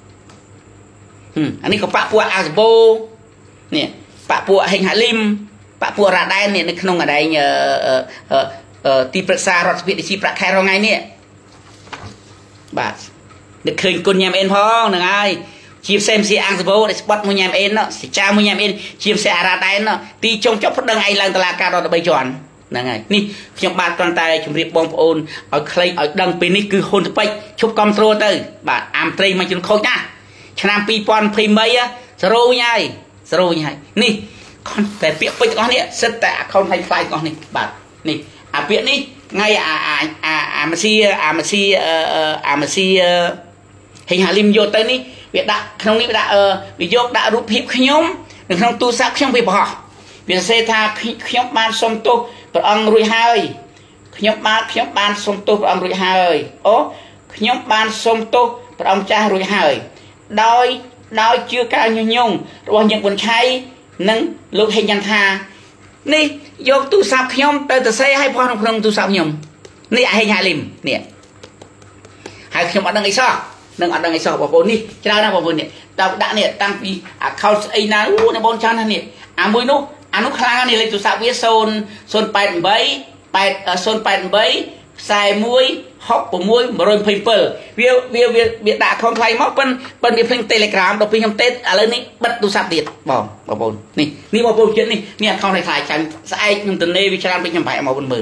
S1: អានេះក៏បាក់ពួកអាសបូនេះបាក់ពួកហេងហាលីមបាក់ពួករ៉ាដែននេះនៅក្នុងអដែងទីប្រឹក្សារដ្ឋសភាជាប្រាក់ខែរងថ្ងៃនេះបាទនឹកឃើញគុណញ៉ាំអេនផងហ្នឹងហើយជាផ្សេងផ្សេងអង្គសបោដែលស្បត់មួយញ៉ាំអេនណោះសិចាមួយញ៉ាំអេនជាផ្សេងអារ៉ាដែនណោះទីចុងចប់ប្តឹងឯងឡើងតុលាការរដ្ឋបីជាន់ហ្នឹងហើយនេះខ្ញុំបាទគ្រាន់តែជម្រាបបងប្អូនឲ្យខ្លីឲ្យដឹងពេលនេះគឺហ៊ុនតពេចឈប់គ្រប់ត្រូលទៅបាទអាមត្រីមកជន់ខូចណាឆ្នាំពីរពាន់ยี่สิบបីសេរូវិញហើយសេរូវិញហើយនេះតែពាក្យពេចទាំងអស់នេះសិតតែអខុនឲ្យខ្លាយទាំងអស់នេះបាទនេះអាពាក្យនេះថ្ងៃអាអាអាម៉ាស៊ីអាម៉ាស៊ីអាម៉ាស៊ីហេងហាលីមយកទៅនេះវាដាក់ក្នុងនេះវាដាក់វាយកដាក់រូបភាពខ្ញុំនៅក្នុងទូរស័ព្ទខ្ញុំវាបរោះវាសរសេរថាខ្ញុំបានសុំទោសព្រះអង្គរួចហើយខ្ញុំបានខ្ញុំបានសុំទោសព្រះអង្គរួចហើយអូខ្ញុំបានសុំទោសព្រះអង្គចាស់រួចហើយដោយដោយជឿការញុះញង់របស់យើងប៊ុនឆៃនិងលោកហេងចន្ទថានេះយកទូរស័ព្ទខ្ញុំទៅទៅសេឲ្យផុសក្នុងក្នុងទូរស័ព្ទខ្ញុំនេះអាហេងហាលីមនេះហើយខ្ញុំអត់ដឹងអីសោះនឹងអត់ដឹងអីសោះបងប្អូននេះច្រើនណាស់បងប្អូននេះតើដាក់នេះតាំងពី account ស្អីណាអូអ្នកបងចាំណានេះអាមួយនោះអានោះខ្លាំងណាស់នេះលេខទូរស័ព្ទវាศูนย์ ศูนย์ แปด แปด แปด ศูนย์ แปด แปด ខ្សែមួយ หก หก មួយ một trăm hai mươi bảyវាវាវាដាក់ account ខ្លាំងមកប៉ិនប៉ិនវាភ្លេង Telegram ដល់ពេលខ្ញុំទេឥឡូវនេះបិទទូរស័ព្ទទៀតបងបងប្អូននេះនេះបងប្អូនចិត្តនេះនេះ account ខ្លាំងចាំស្អែកខ្ញុំទៅនេវាច្រើនពេកខ្ញុំប្រហែលមកវិញមើល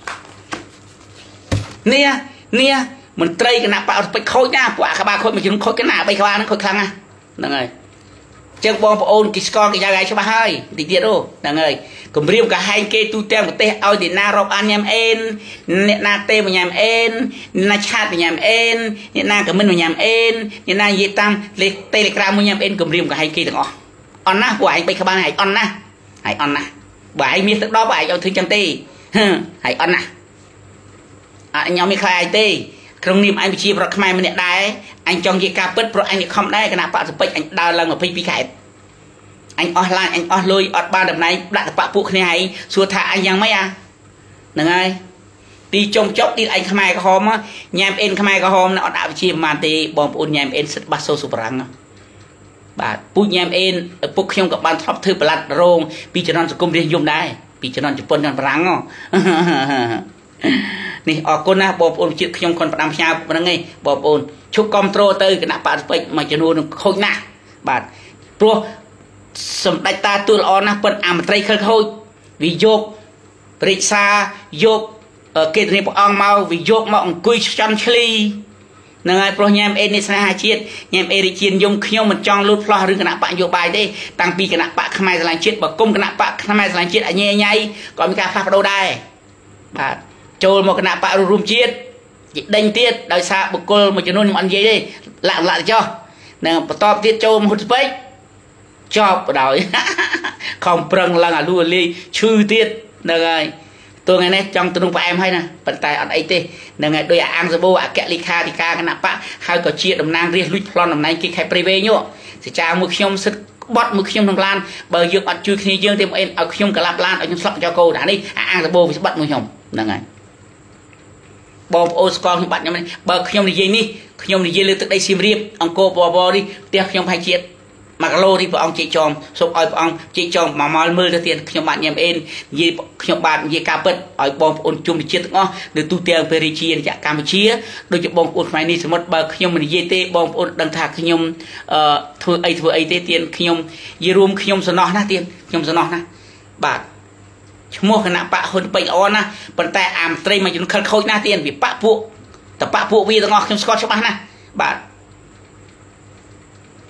S1: នេះនេះមន្ត្រីគណៈបកពេចខូចណាពួកអាក្បាលខូចមួយជំនុំខូចគណៈបីក្បាលហ្នឹងខូចខ្លាំងណាហ្នឹងហើយចឹងបងប្អូនគេស្គាល់គេយ៉ាងឯងច្បាស់ហើយតិចទៀតអូហ្នឹងហើយគម្រាមកាហែងគេទូទាំងប្រទេសឲ្យទីណារកអានញ៉ាំអេនអ្នកណាទេមកញ៉ាំអេនអ្នកណាឆាតមកញ៉ាំអេនអ្នកណាខមមិនមកញ៉ាំអេនអ្នកណានិយាយតាមលេខ Telegram មកញ៉ាំអេនគម្រាមកាហែងគេទាំងអស់អន់ណាស់ពួកឯងបីក្បាលឯងអន់ណាស់ហើយអន់ណាស់បើឯងមានទឹកដប់ឯងឲ្យធ្វើចឹងទេហើយអន់ណាស់អញខ្ញុំមានខ្លាយឯងទេក្នុងនាមអញជាប្រវត្តិខ្មែរម្នាក់ដែរអញចង់និយាយការពិតព្រោះអញនិខំដែរគណៈបកសពេចអញដើរឡើងยี่สิบสองខែអញអស់ឡានអញអស់លុយអត់បានតំណែងដាក់តបពួកគ្នាឯងសួរថាអញយ៉ាងម៉េចអាហ្នឹងហើយទីចុងចប់ទីអញខ្មែរក្រហមញ៉ាំអេនខ្មែរក្រហមអត់អវិជាប្រហែលទេបងប្អូនញ៉ាំអេនសិតបាសសូសុបរាំងបាទពូជញ៉ាំអេនពុកខ្ញុំក៏បានធ្លាប់ធ្វើប្រឡាត់រោងពីជំនាន់សង្គមរាជនិយមដែរពីជំនាន់ជប៉ុនជំនាន់បារាំងនេះអរគុណណាស់បងប្អូនជាតិខ្ញុំខនផ្ដាំផ្ញើប៉ុណ្្នឹងឯងបងប្អូនឈប់គ្រប់ត្រូលទៅគណៈបកស្ពេចមួយចំនួនខូចណាស់បាទព្រោះសម្ដេចតាទូលល្អណាស់ប៉ុនអមត្រីខិលខូចវាយកព្រិក្សាយកគេធានាព្រះអង្គមកវាយកមកអង្គុយចន់ឆ្លីហ្នឹងហើយព្រោះញ៉ាំអេននេះស្នេហាជាតិញ៉ាំអេរិជាយមខ្ញុំមិនចង់លូតផ្លោះរឿងគណៈបកនយោបាយទេតាំងពីគណៈបកខ្មែរស្រឡាញ់ជាតិបើគុំគណៈបកខ្មែរស្រឡាញ់ជាតិអញញ៉ៃក៏មានការផ្លាស់ប្ដូរដែរបាទចូលមកគណៈបករួមជាតិដេញទៀតដោយសារបុគ្គលមួយចំនួនខ្ញុំអត់និយាយទេលាក់លាក់ចោះនឹងបន្តទៀតចូលមហុតស្ពេចចប់បដោយខំប្រឹងឡើងអាលូអាលីឈឺទៀតហ្នឹងហើយតួថ្ងៃនេះចង់ទៅនឹងផ្អែមហើយណាប៉ុន្តែអត់អីទេហ្នឹងហើយដោយអាអង្គសបោអគ្គលេខាធិការគណៈបកហើយក៏ជាតំណាងរាស្ត្រលួចប្លន់តំណែងគេខេត្តព្រៃវែងសចាមួយខ្ញុំសិតបត់មួយខ្ញុំក្នុងឡានបើយើងអត់ជួយគ្នាយើងទេមកអេនឲ្យខ្ញុំកលាប់ឡានឲ្យខ្ញុំស្លាប់ចោលកោអានេះអាអង្គសបោវាស្បាត់មួយខ្ញុំហ្នឹងហើយបងប្អូនស្គាល់ខ្ញុំបាត់ខ្ញុំនេះបើខ្ញុំនិយាយនេះខ្ញុំនិយាយលើទឹកដីសៀមរាបអង្គរបបនេះផ្ទះខ្ញុំហើយជាតិមួយគីឡូនេះព្រះអង្គជិះចំសូមឲ្យព្រះអង្គជិះចំមកមកមើលទៅទៀតខ្ញុំបាទញ៉ាំអេននិយាយខ្ញុំបាទនិយាយការពិតឲ្យបងប្អូនជុំជាតិទាំងអស់នៅទូទាំងប្រទេសជាកម្ពុជាដូចជាបងប្អូនខ្មែរនេះសមុទ្របើខ្ញុំមិននិយាយទេបងប្អូនដឹងថាខ្ញុំអឺធ្វើអីធ្វើអីទេទៀតខ្ញុំនិយាយរួមខ្ញុំសំណោះណាទៀតខ្ញុំសំណោះណាបាទឈ្មោះគណៈបកហ៊ុនពេញល្អណាស់ប៉ុន្តែអាមត្រីមួយចំនួនខិលខូចណាស់ទៀតវាបកពួកតបកពួកវាទាំងអស់ខ្ញុំស្គាល់ច្បាស់ណាស់បាទ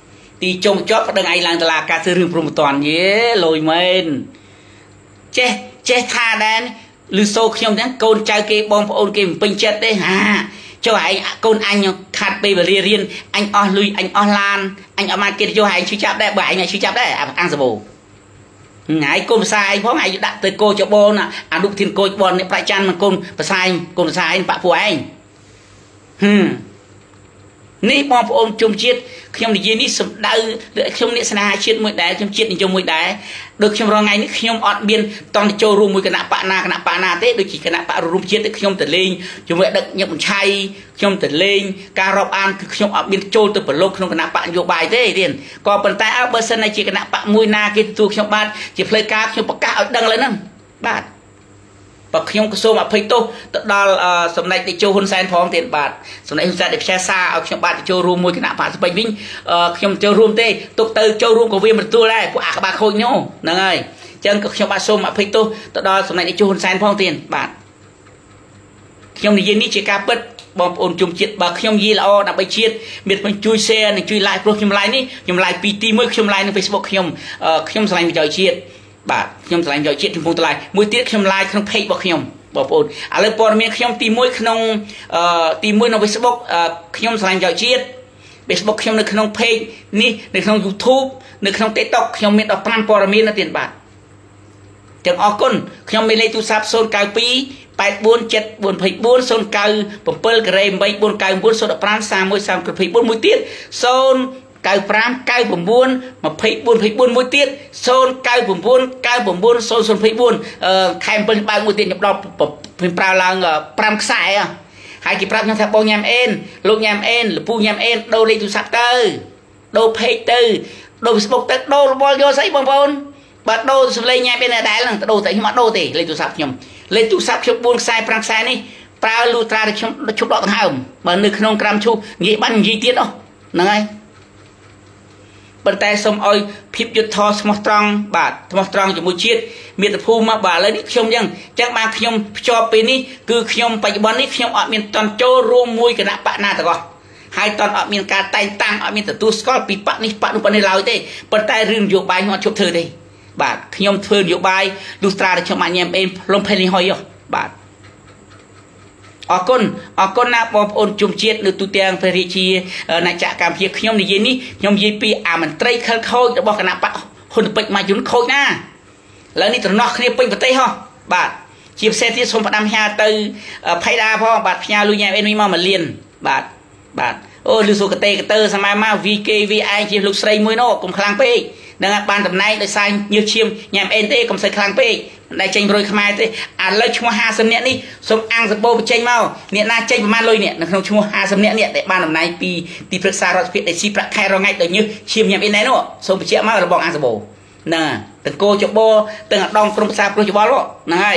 S1: ទីចុងចប់ប្តឹងឯងឡើងតុលាការធ្វើរឿងព្រំប្រទានយេលយមែនចេះចេះថាដែរឬសូខ្ញុំទាំងកូនចៅគេបងប្អូនគេមិនពេញចិត្តទេហាចុះឯងកូនអញខាត់ពេលវេលារៀនអញអស់លុយអញអស់ឡានអញអត់មកគេយកឯងឈឺចាប់ដែរបើឯងឈឺចាប់ដែរអាំងសបោហើយកូនភាសាឯងផងឯងដាក់ទៅគោចបោណាអនុធានកោចបននេះប្រាច់ច័ន្ទមិនកូនភាសាឯងកូនភាសាឯងបាក់ពួកឯងហឹមនេះបងប្អូនជុំជាតិខ្ញុំនិយាយនេះសំដៅខ្ញុំអ្នកស្នេហាជាតិមួយដែរខ្ញុំជាតិនិយមមួយដែរដូចខ្ញុំរងថ្ងៃនេះខ្ញុំអត់មានតន់ចូលរួមមួយគណៈបកណាគណៈបកណាទេដូចជាគណៈបករួមជាតិខ្ញុំទៅលេងជាមួយដឹកញឹកបញ្ឆៃខ្ញុំទៅលេងការរាប់អានគឺខ្ញុំអត់មានចូលទៅប្រឡូកក្នុងគណៈបកនយោបាយទេទៀតក៏ប៉ុន្តែអើបើសិនជាគណៈបកមួយណាគេទទួលខ្ញុំបាទជាផ្លូវការខ្ញុំប្រកាសឲ្យដឹងឡើយហ្នឹងបាទបើខ្ញុំក៏សូមអភ័យទោសទៅដល់សម្ដេចតេជោហ៊ុនសែនផងទៀតបាទសម្ដេចហ៊ុនសែនដែលផ្សាយសារឲ្យខ្ញុំបាទទៅចូលរួមមួយគណៈបកស្ពេចវិញខ្ញុំចូលរួមទេទុកទៅចូលរួមក៏វាមិនទទួលដែរពួកអាក្បាលខូចនោះហ្នឹងហើយអញ្ចឹងក៏ខ្ញុំបាទសូមអភ័យទោសទៅដល់សម្ដេចតេជោហ៊ុនសែនផងទៀតបាទខ្ញុំនិយាយនេះជាការពិតបងប្អូនជុំជាតិបើខ្ញុំនិយាយល្អដើម្បីជាតិមានપણជួយ share និងជួយ like ព្រោះខ្ញុំ like នេះខ្ញុំ like ពីទីមួយខ្ញុំ like នៅ Facebook ខ្ញុំខ្ញុំស្រឡាញ់ប្រយោជន៍ជាតិបាទខ្ញុំឆ្លងយកជាតិចំពោះតម្លៃមួយទៀតខ្ញុំ live ក្នុង page របស់ខ្ញុំបងប្អូនឥឡូវព័ត៌មានខ្ញុំទីមួយក្នុងទីមួយនៅ Facebook ខ្ញុំឆ្លងយកជាតិ Facebook ខ្ញុំនៅក្នុង page នេះនៅក្នុង YouTube នៅក្នុង TikTok ខ្ញុំមានដល់5ព័ត៌មាននៅទៀតបាទចឹងអរគុណខ្ញុំមានលេខទូរស័ព្ទศูนย์ เก้า สอง แปด สี่ เจ็ด สี่ สี่ ศูนย์ ศูนย์ เก้า เจ็ด สี่ สี่ สี่ ศูนย์ เก้า ศูนย์ หนึ่ง ห้า สาม สาม สี่ สี่ មួយទៀតศูนย์ เก้า ห้า เก้า หนึ่ง ยี่ สี่ สี่ មួយទៀតศูนย์ เก้า เก้า เก้า ศูนย์ ศูนย์ ยี่ สี่អឺខែbảyបើមួយទៀតខ្ញុំដល់ខ្ញុំប្រើឡើង5ខ្សែហើយគេប្រាប់ខ្ញុំថាបងញ៉ាំអេនលោកញ៉ាំអេនលពូញ៉ាំអេនដូរលេខទូរស័ព្ទទៅដូរ page ទៅដូរ Facebook ទៅដូររបល់យកស្អីបងប្អូនបើដូរសម្លេងញ៉ាំអេនដែលហ្នឹងទៅដូរតែខ្ញុំអត់ដូរទេលេខទូរស័ព្ទខ្ញុំលេខទូរស័ព្ទខ្ញុំ4ខ្សែ5ខ្សែនេះប្រើលូត្រាដែលខ្ញុំឈប់ដកដង្ហើមបើនៅក្នុងក្រាមឈូនិយាយបាញ់និយាយទៀតហ្នឹងហើយប៉ុន្តែសូមឲ្យភាពយុត្តិធម៌ស្មោះត្រង់បាទស្មោះត្រង់ជាមួយជាតិមាតុភូមិមកបាទឥឡូវនេះខ្ញុំអញ្ចឹងអញ្ចឹងបានខ្ញុំភ្ជាប់ពេលនេះគឺខ្ញុំបច្ចុប្បន្ននេះខ្ញុំអត់មានតន់ចូលរួមមួយគណៈបកណាទាំងអស់ហើយតន់អត់មានការតែងតាំងអត់មានទទួលស្គាល់ពីបកនេះបកនោះបកនេះឡើយទេប៉ុន្តែរឿងនយោបាយខ្ញុំអត់ជប់ធ្វើទេបាទខ្ញុំធ្វើនយោបាយលុស្ត្រាដែលខ្ញុំអាចញ៉ាំអេនលំផេលីហុយបាទអរគុណអរគុណណាបងប្អូនជុំជាតិនៅទូទាំងព្រះរាជាណាចក្រកម្ពុជាខ្ញុំនិយាយនេះខ្ញុំនិយាយពីអាមន្ត្រីខិលខូចរបស់គណៈបកហ៊ុនពេជ្រមកយន្តខូចណាឥឡូវនេះត្រណោះគ្នាពេញប្រទេសហ៎បាទជាពិសេសទៀតសូមផ្ដាំផ្ញើទៅផៃដាផងបាទផ្ញើលុយញ៉ាំអេនវិញមកមួយលានបាទបាទអូលឺសូកតេកតើសម័យមក វី កេ វី ឯងជាលោកស្រីមួយនោះកុំខ្លាំងពេកនឹងបានតំណែងដោយសារញើសឈាមញ៉ាំអេនទេកុំសូវខ្លាំងពេកដែលចេញរយខ្មែរទេឥឡូវឈ្មោះห้าสิบនាក់នេះសូមអាំងសបោបញ្ចេញមកអ្នកណាចេញប្រមាណលុយនេះនៅក្នុងឈ្មោះห้าสิบនាក់នេះដែលបានតំណែងពីទីប្រឹក្សារដ្ឋាភិបាលដែលស៊ីប្រាក់ខែរងាច់ដោយញើសឈាមញ៉ាំអេនដែរនោះសូមបញ្ជាក់មករបស់អាំងសបោណាទាំងគោចបោទាំងអដងក្រុមប្រឹក្សាប្រុសច្បល់ហ្នឹងហើយ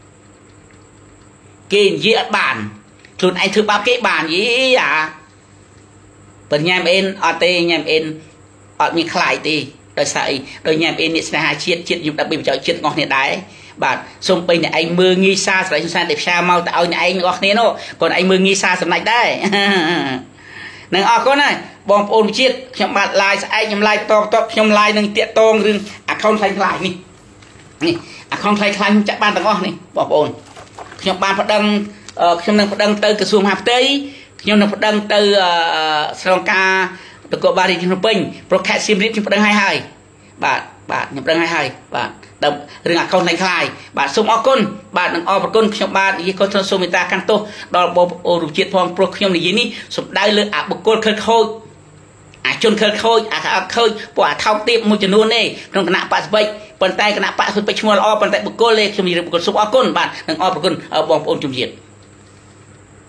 S1: គេនិយាយអត់បានខ្លួនឯងធ្វើបាបគេបានយីអាបើញ៉ាំអេនអត់ទេញ៉ាំអេនអត់មានខ្លាយទេដោយសារអីដោយញ៉ាំអេននេះស្នេហាជាតិជាតិខ្ញុំដើម្បីបញ្ចោជាតិរបស់គ្នាដែរបាទសូមបីអ្នកឯងមើងងាយសារស្រ័យសុសានដែលផ្សាយមកទៅឲ្យអ្នកឯងរបស់គ្នានោះគាត់ឯងមើងងាយសារសម្ដេចដែរនឹងអរគុណហើយបងប្អូនជាតិខ្ញុំបាទ live ស្អែកខ្ញុំ live តបតបខ្ញុំ live នឹងតាកតងរឿង account ខ្លាំងខ្លាយនេះនេះ account ខ្លាំងខ្លាយចាក់បានទាំងអស់នេះបងប្អូនខ្ញុំបានប្តឹងខ្ញុំនឹងប្តឹងទៅក្រសួងមហាផ្ទៃខ្ញុំនឹងប្តឹងទៅស្រងការនគរបាលរាជធានីភ្នំពេញប្រុសខេត្តសៀមរាបខ្ញុំប្តឹងឲ្យហើយបាទបាទខ្ញុំប្តឹងឲ្យហើយបាទដល់រឿង account ខ្លាំងខ្លាយបាទសូមអរគុណបាទនឹងអរគុណខ្ញុំបាទនិយាយក៏សូមមេត្តាកាន់ទោសដល់បងប្អូនរូបជាតិផងព្រោះខ្ញុំនិយាយនេះសំដៅលើអបុគ្គលខិលខូចអាជនខិលខូចអាខូចពួកអាថោកទាបមួយចំនួនទេក្នុងគណៈបកស្ពេចប៉ុន្តែគណៈបកស្ពេចឈ្មោះល្អប៉ុន្តែបុគ្គលទេខ្ញុំនិយាយបុគ្គលសូមអរគុណបាទនឹងអរគុណបងប្អូនជំនឿ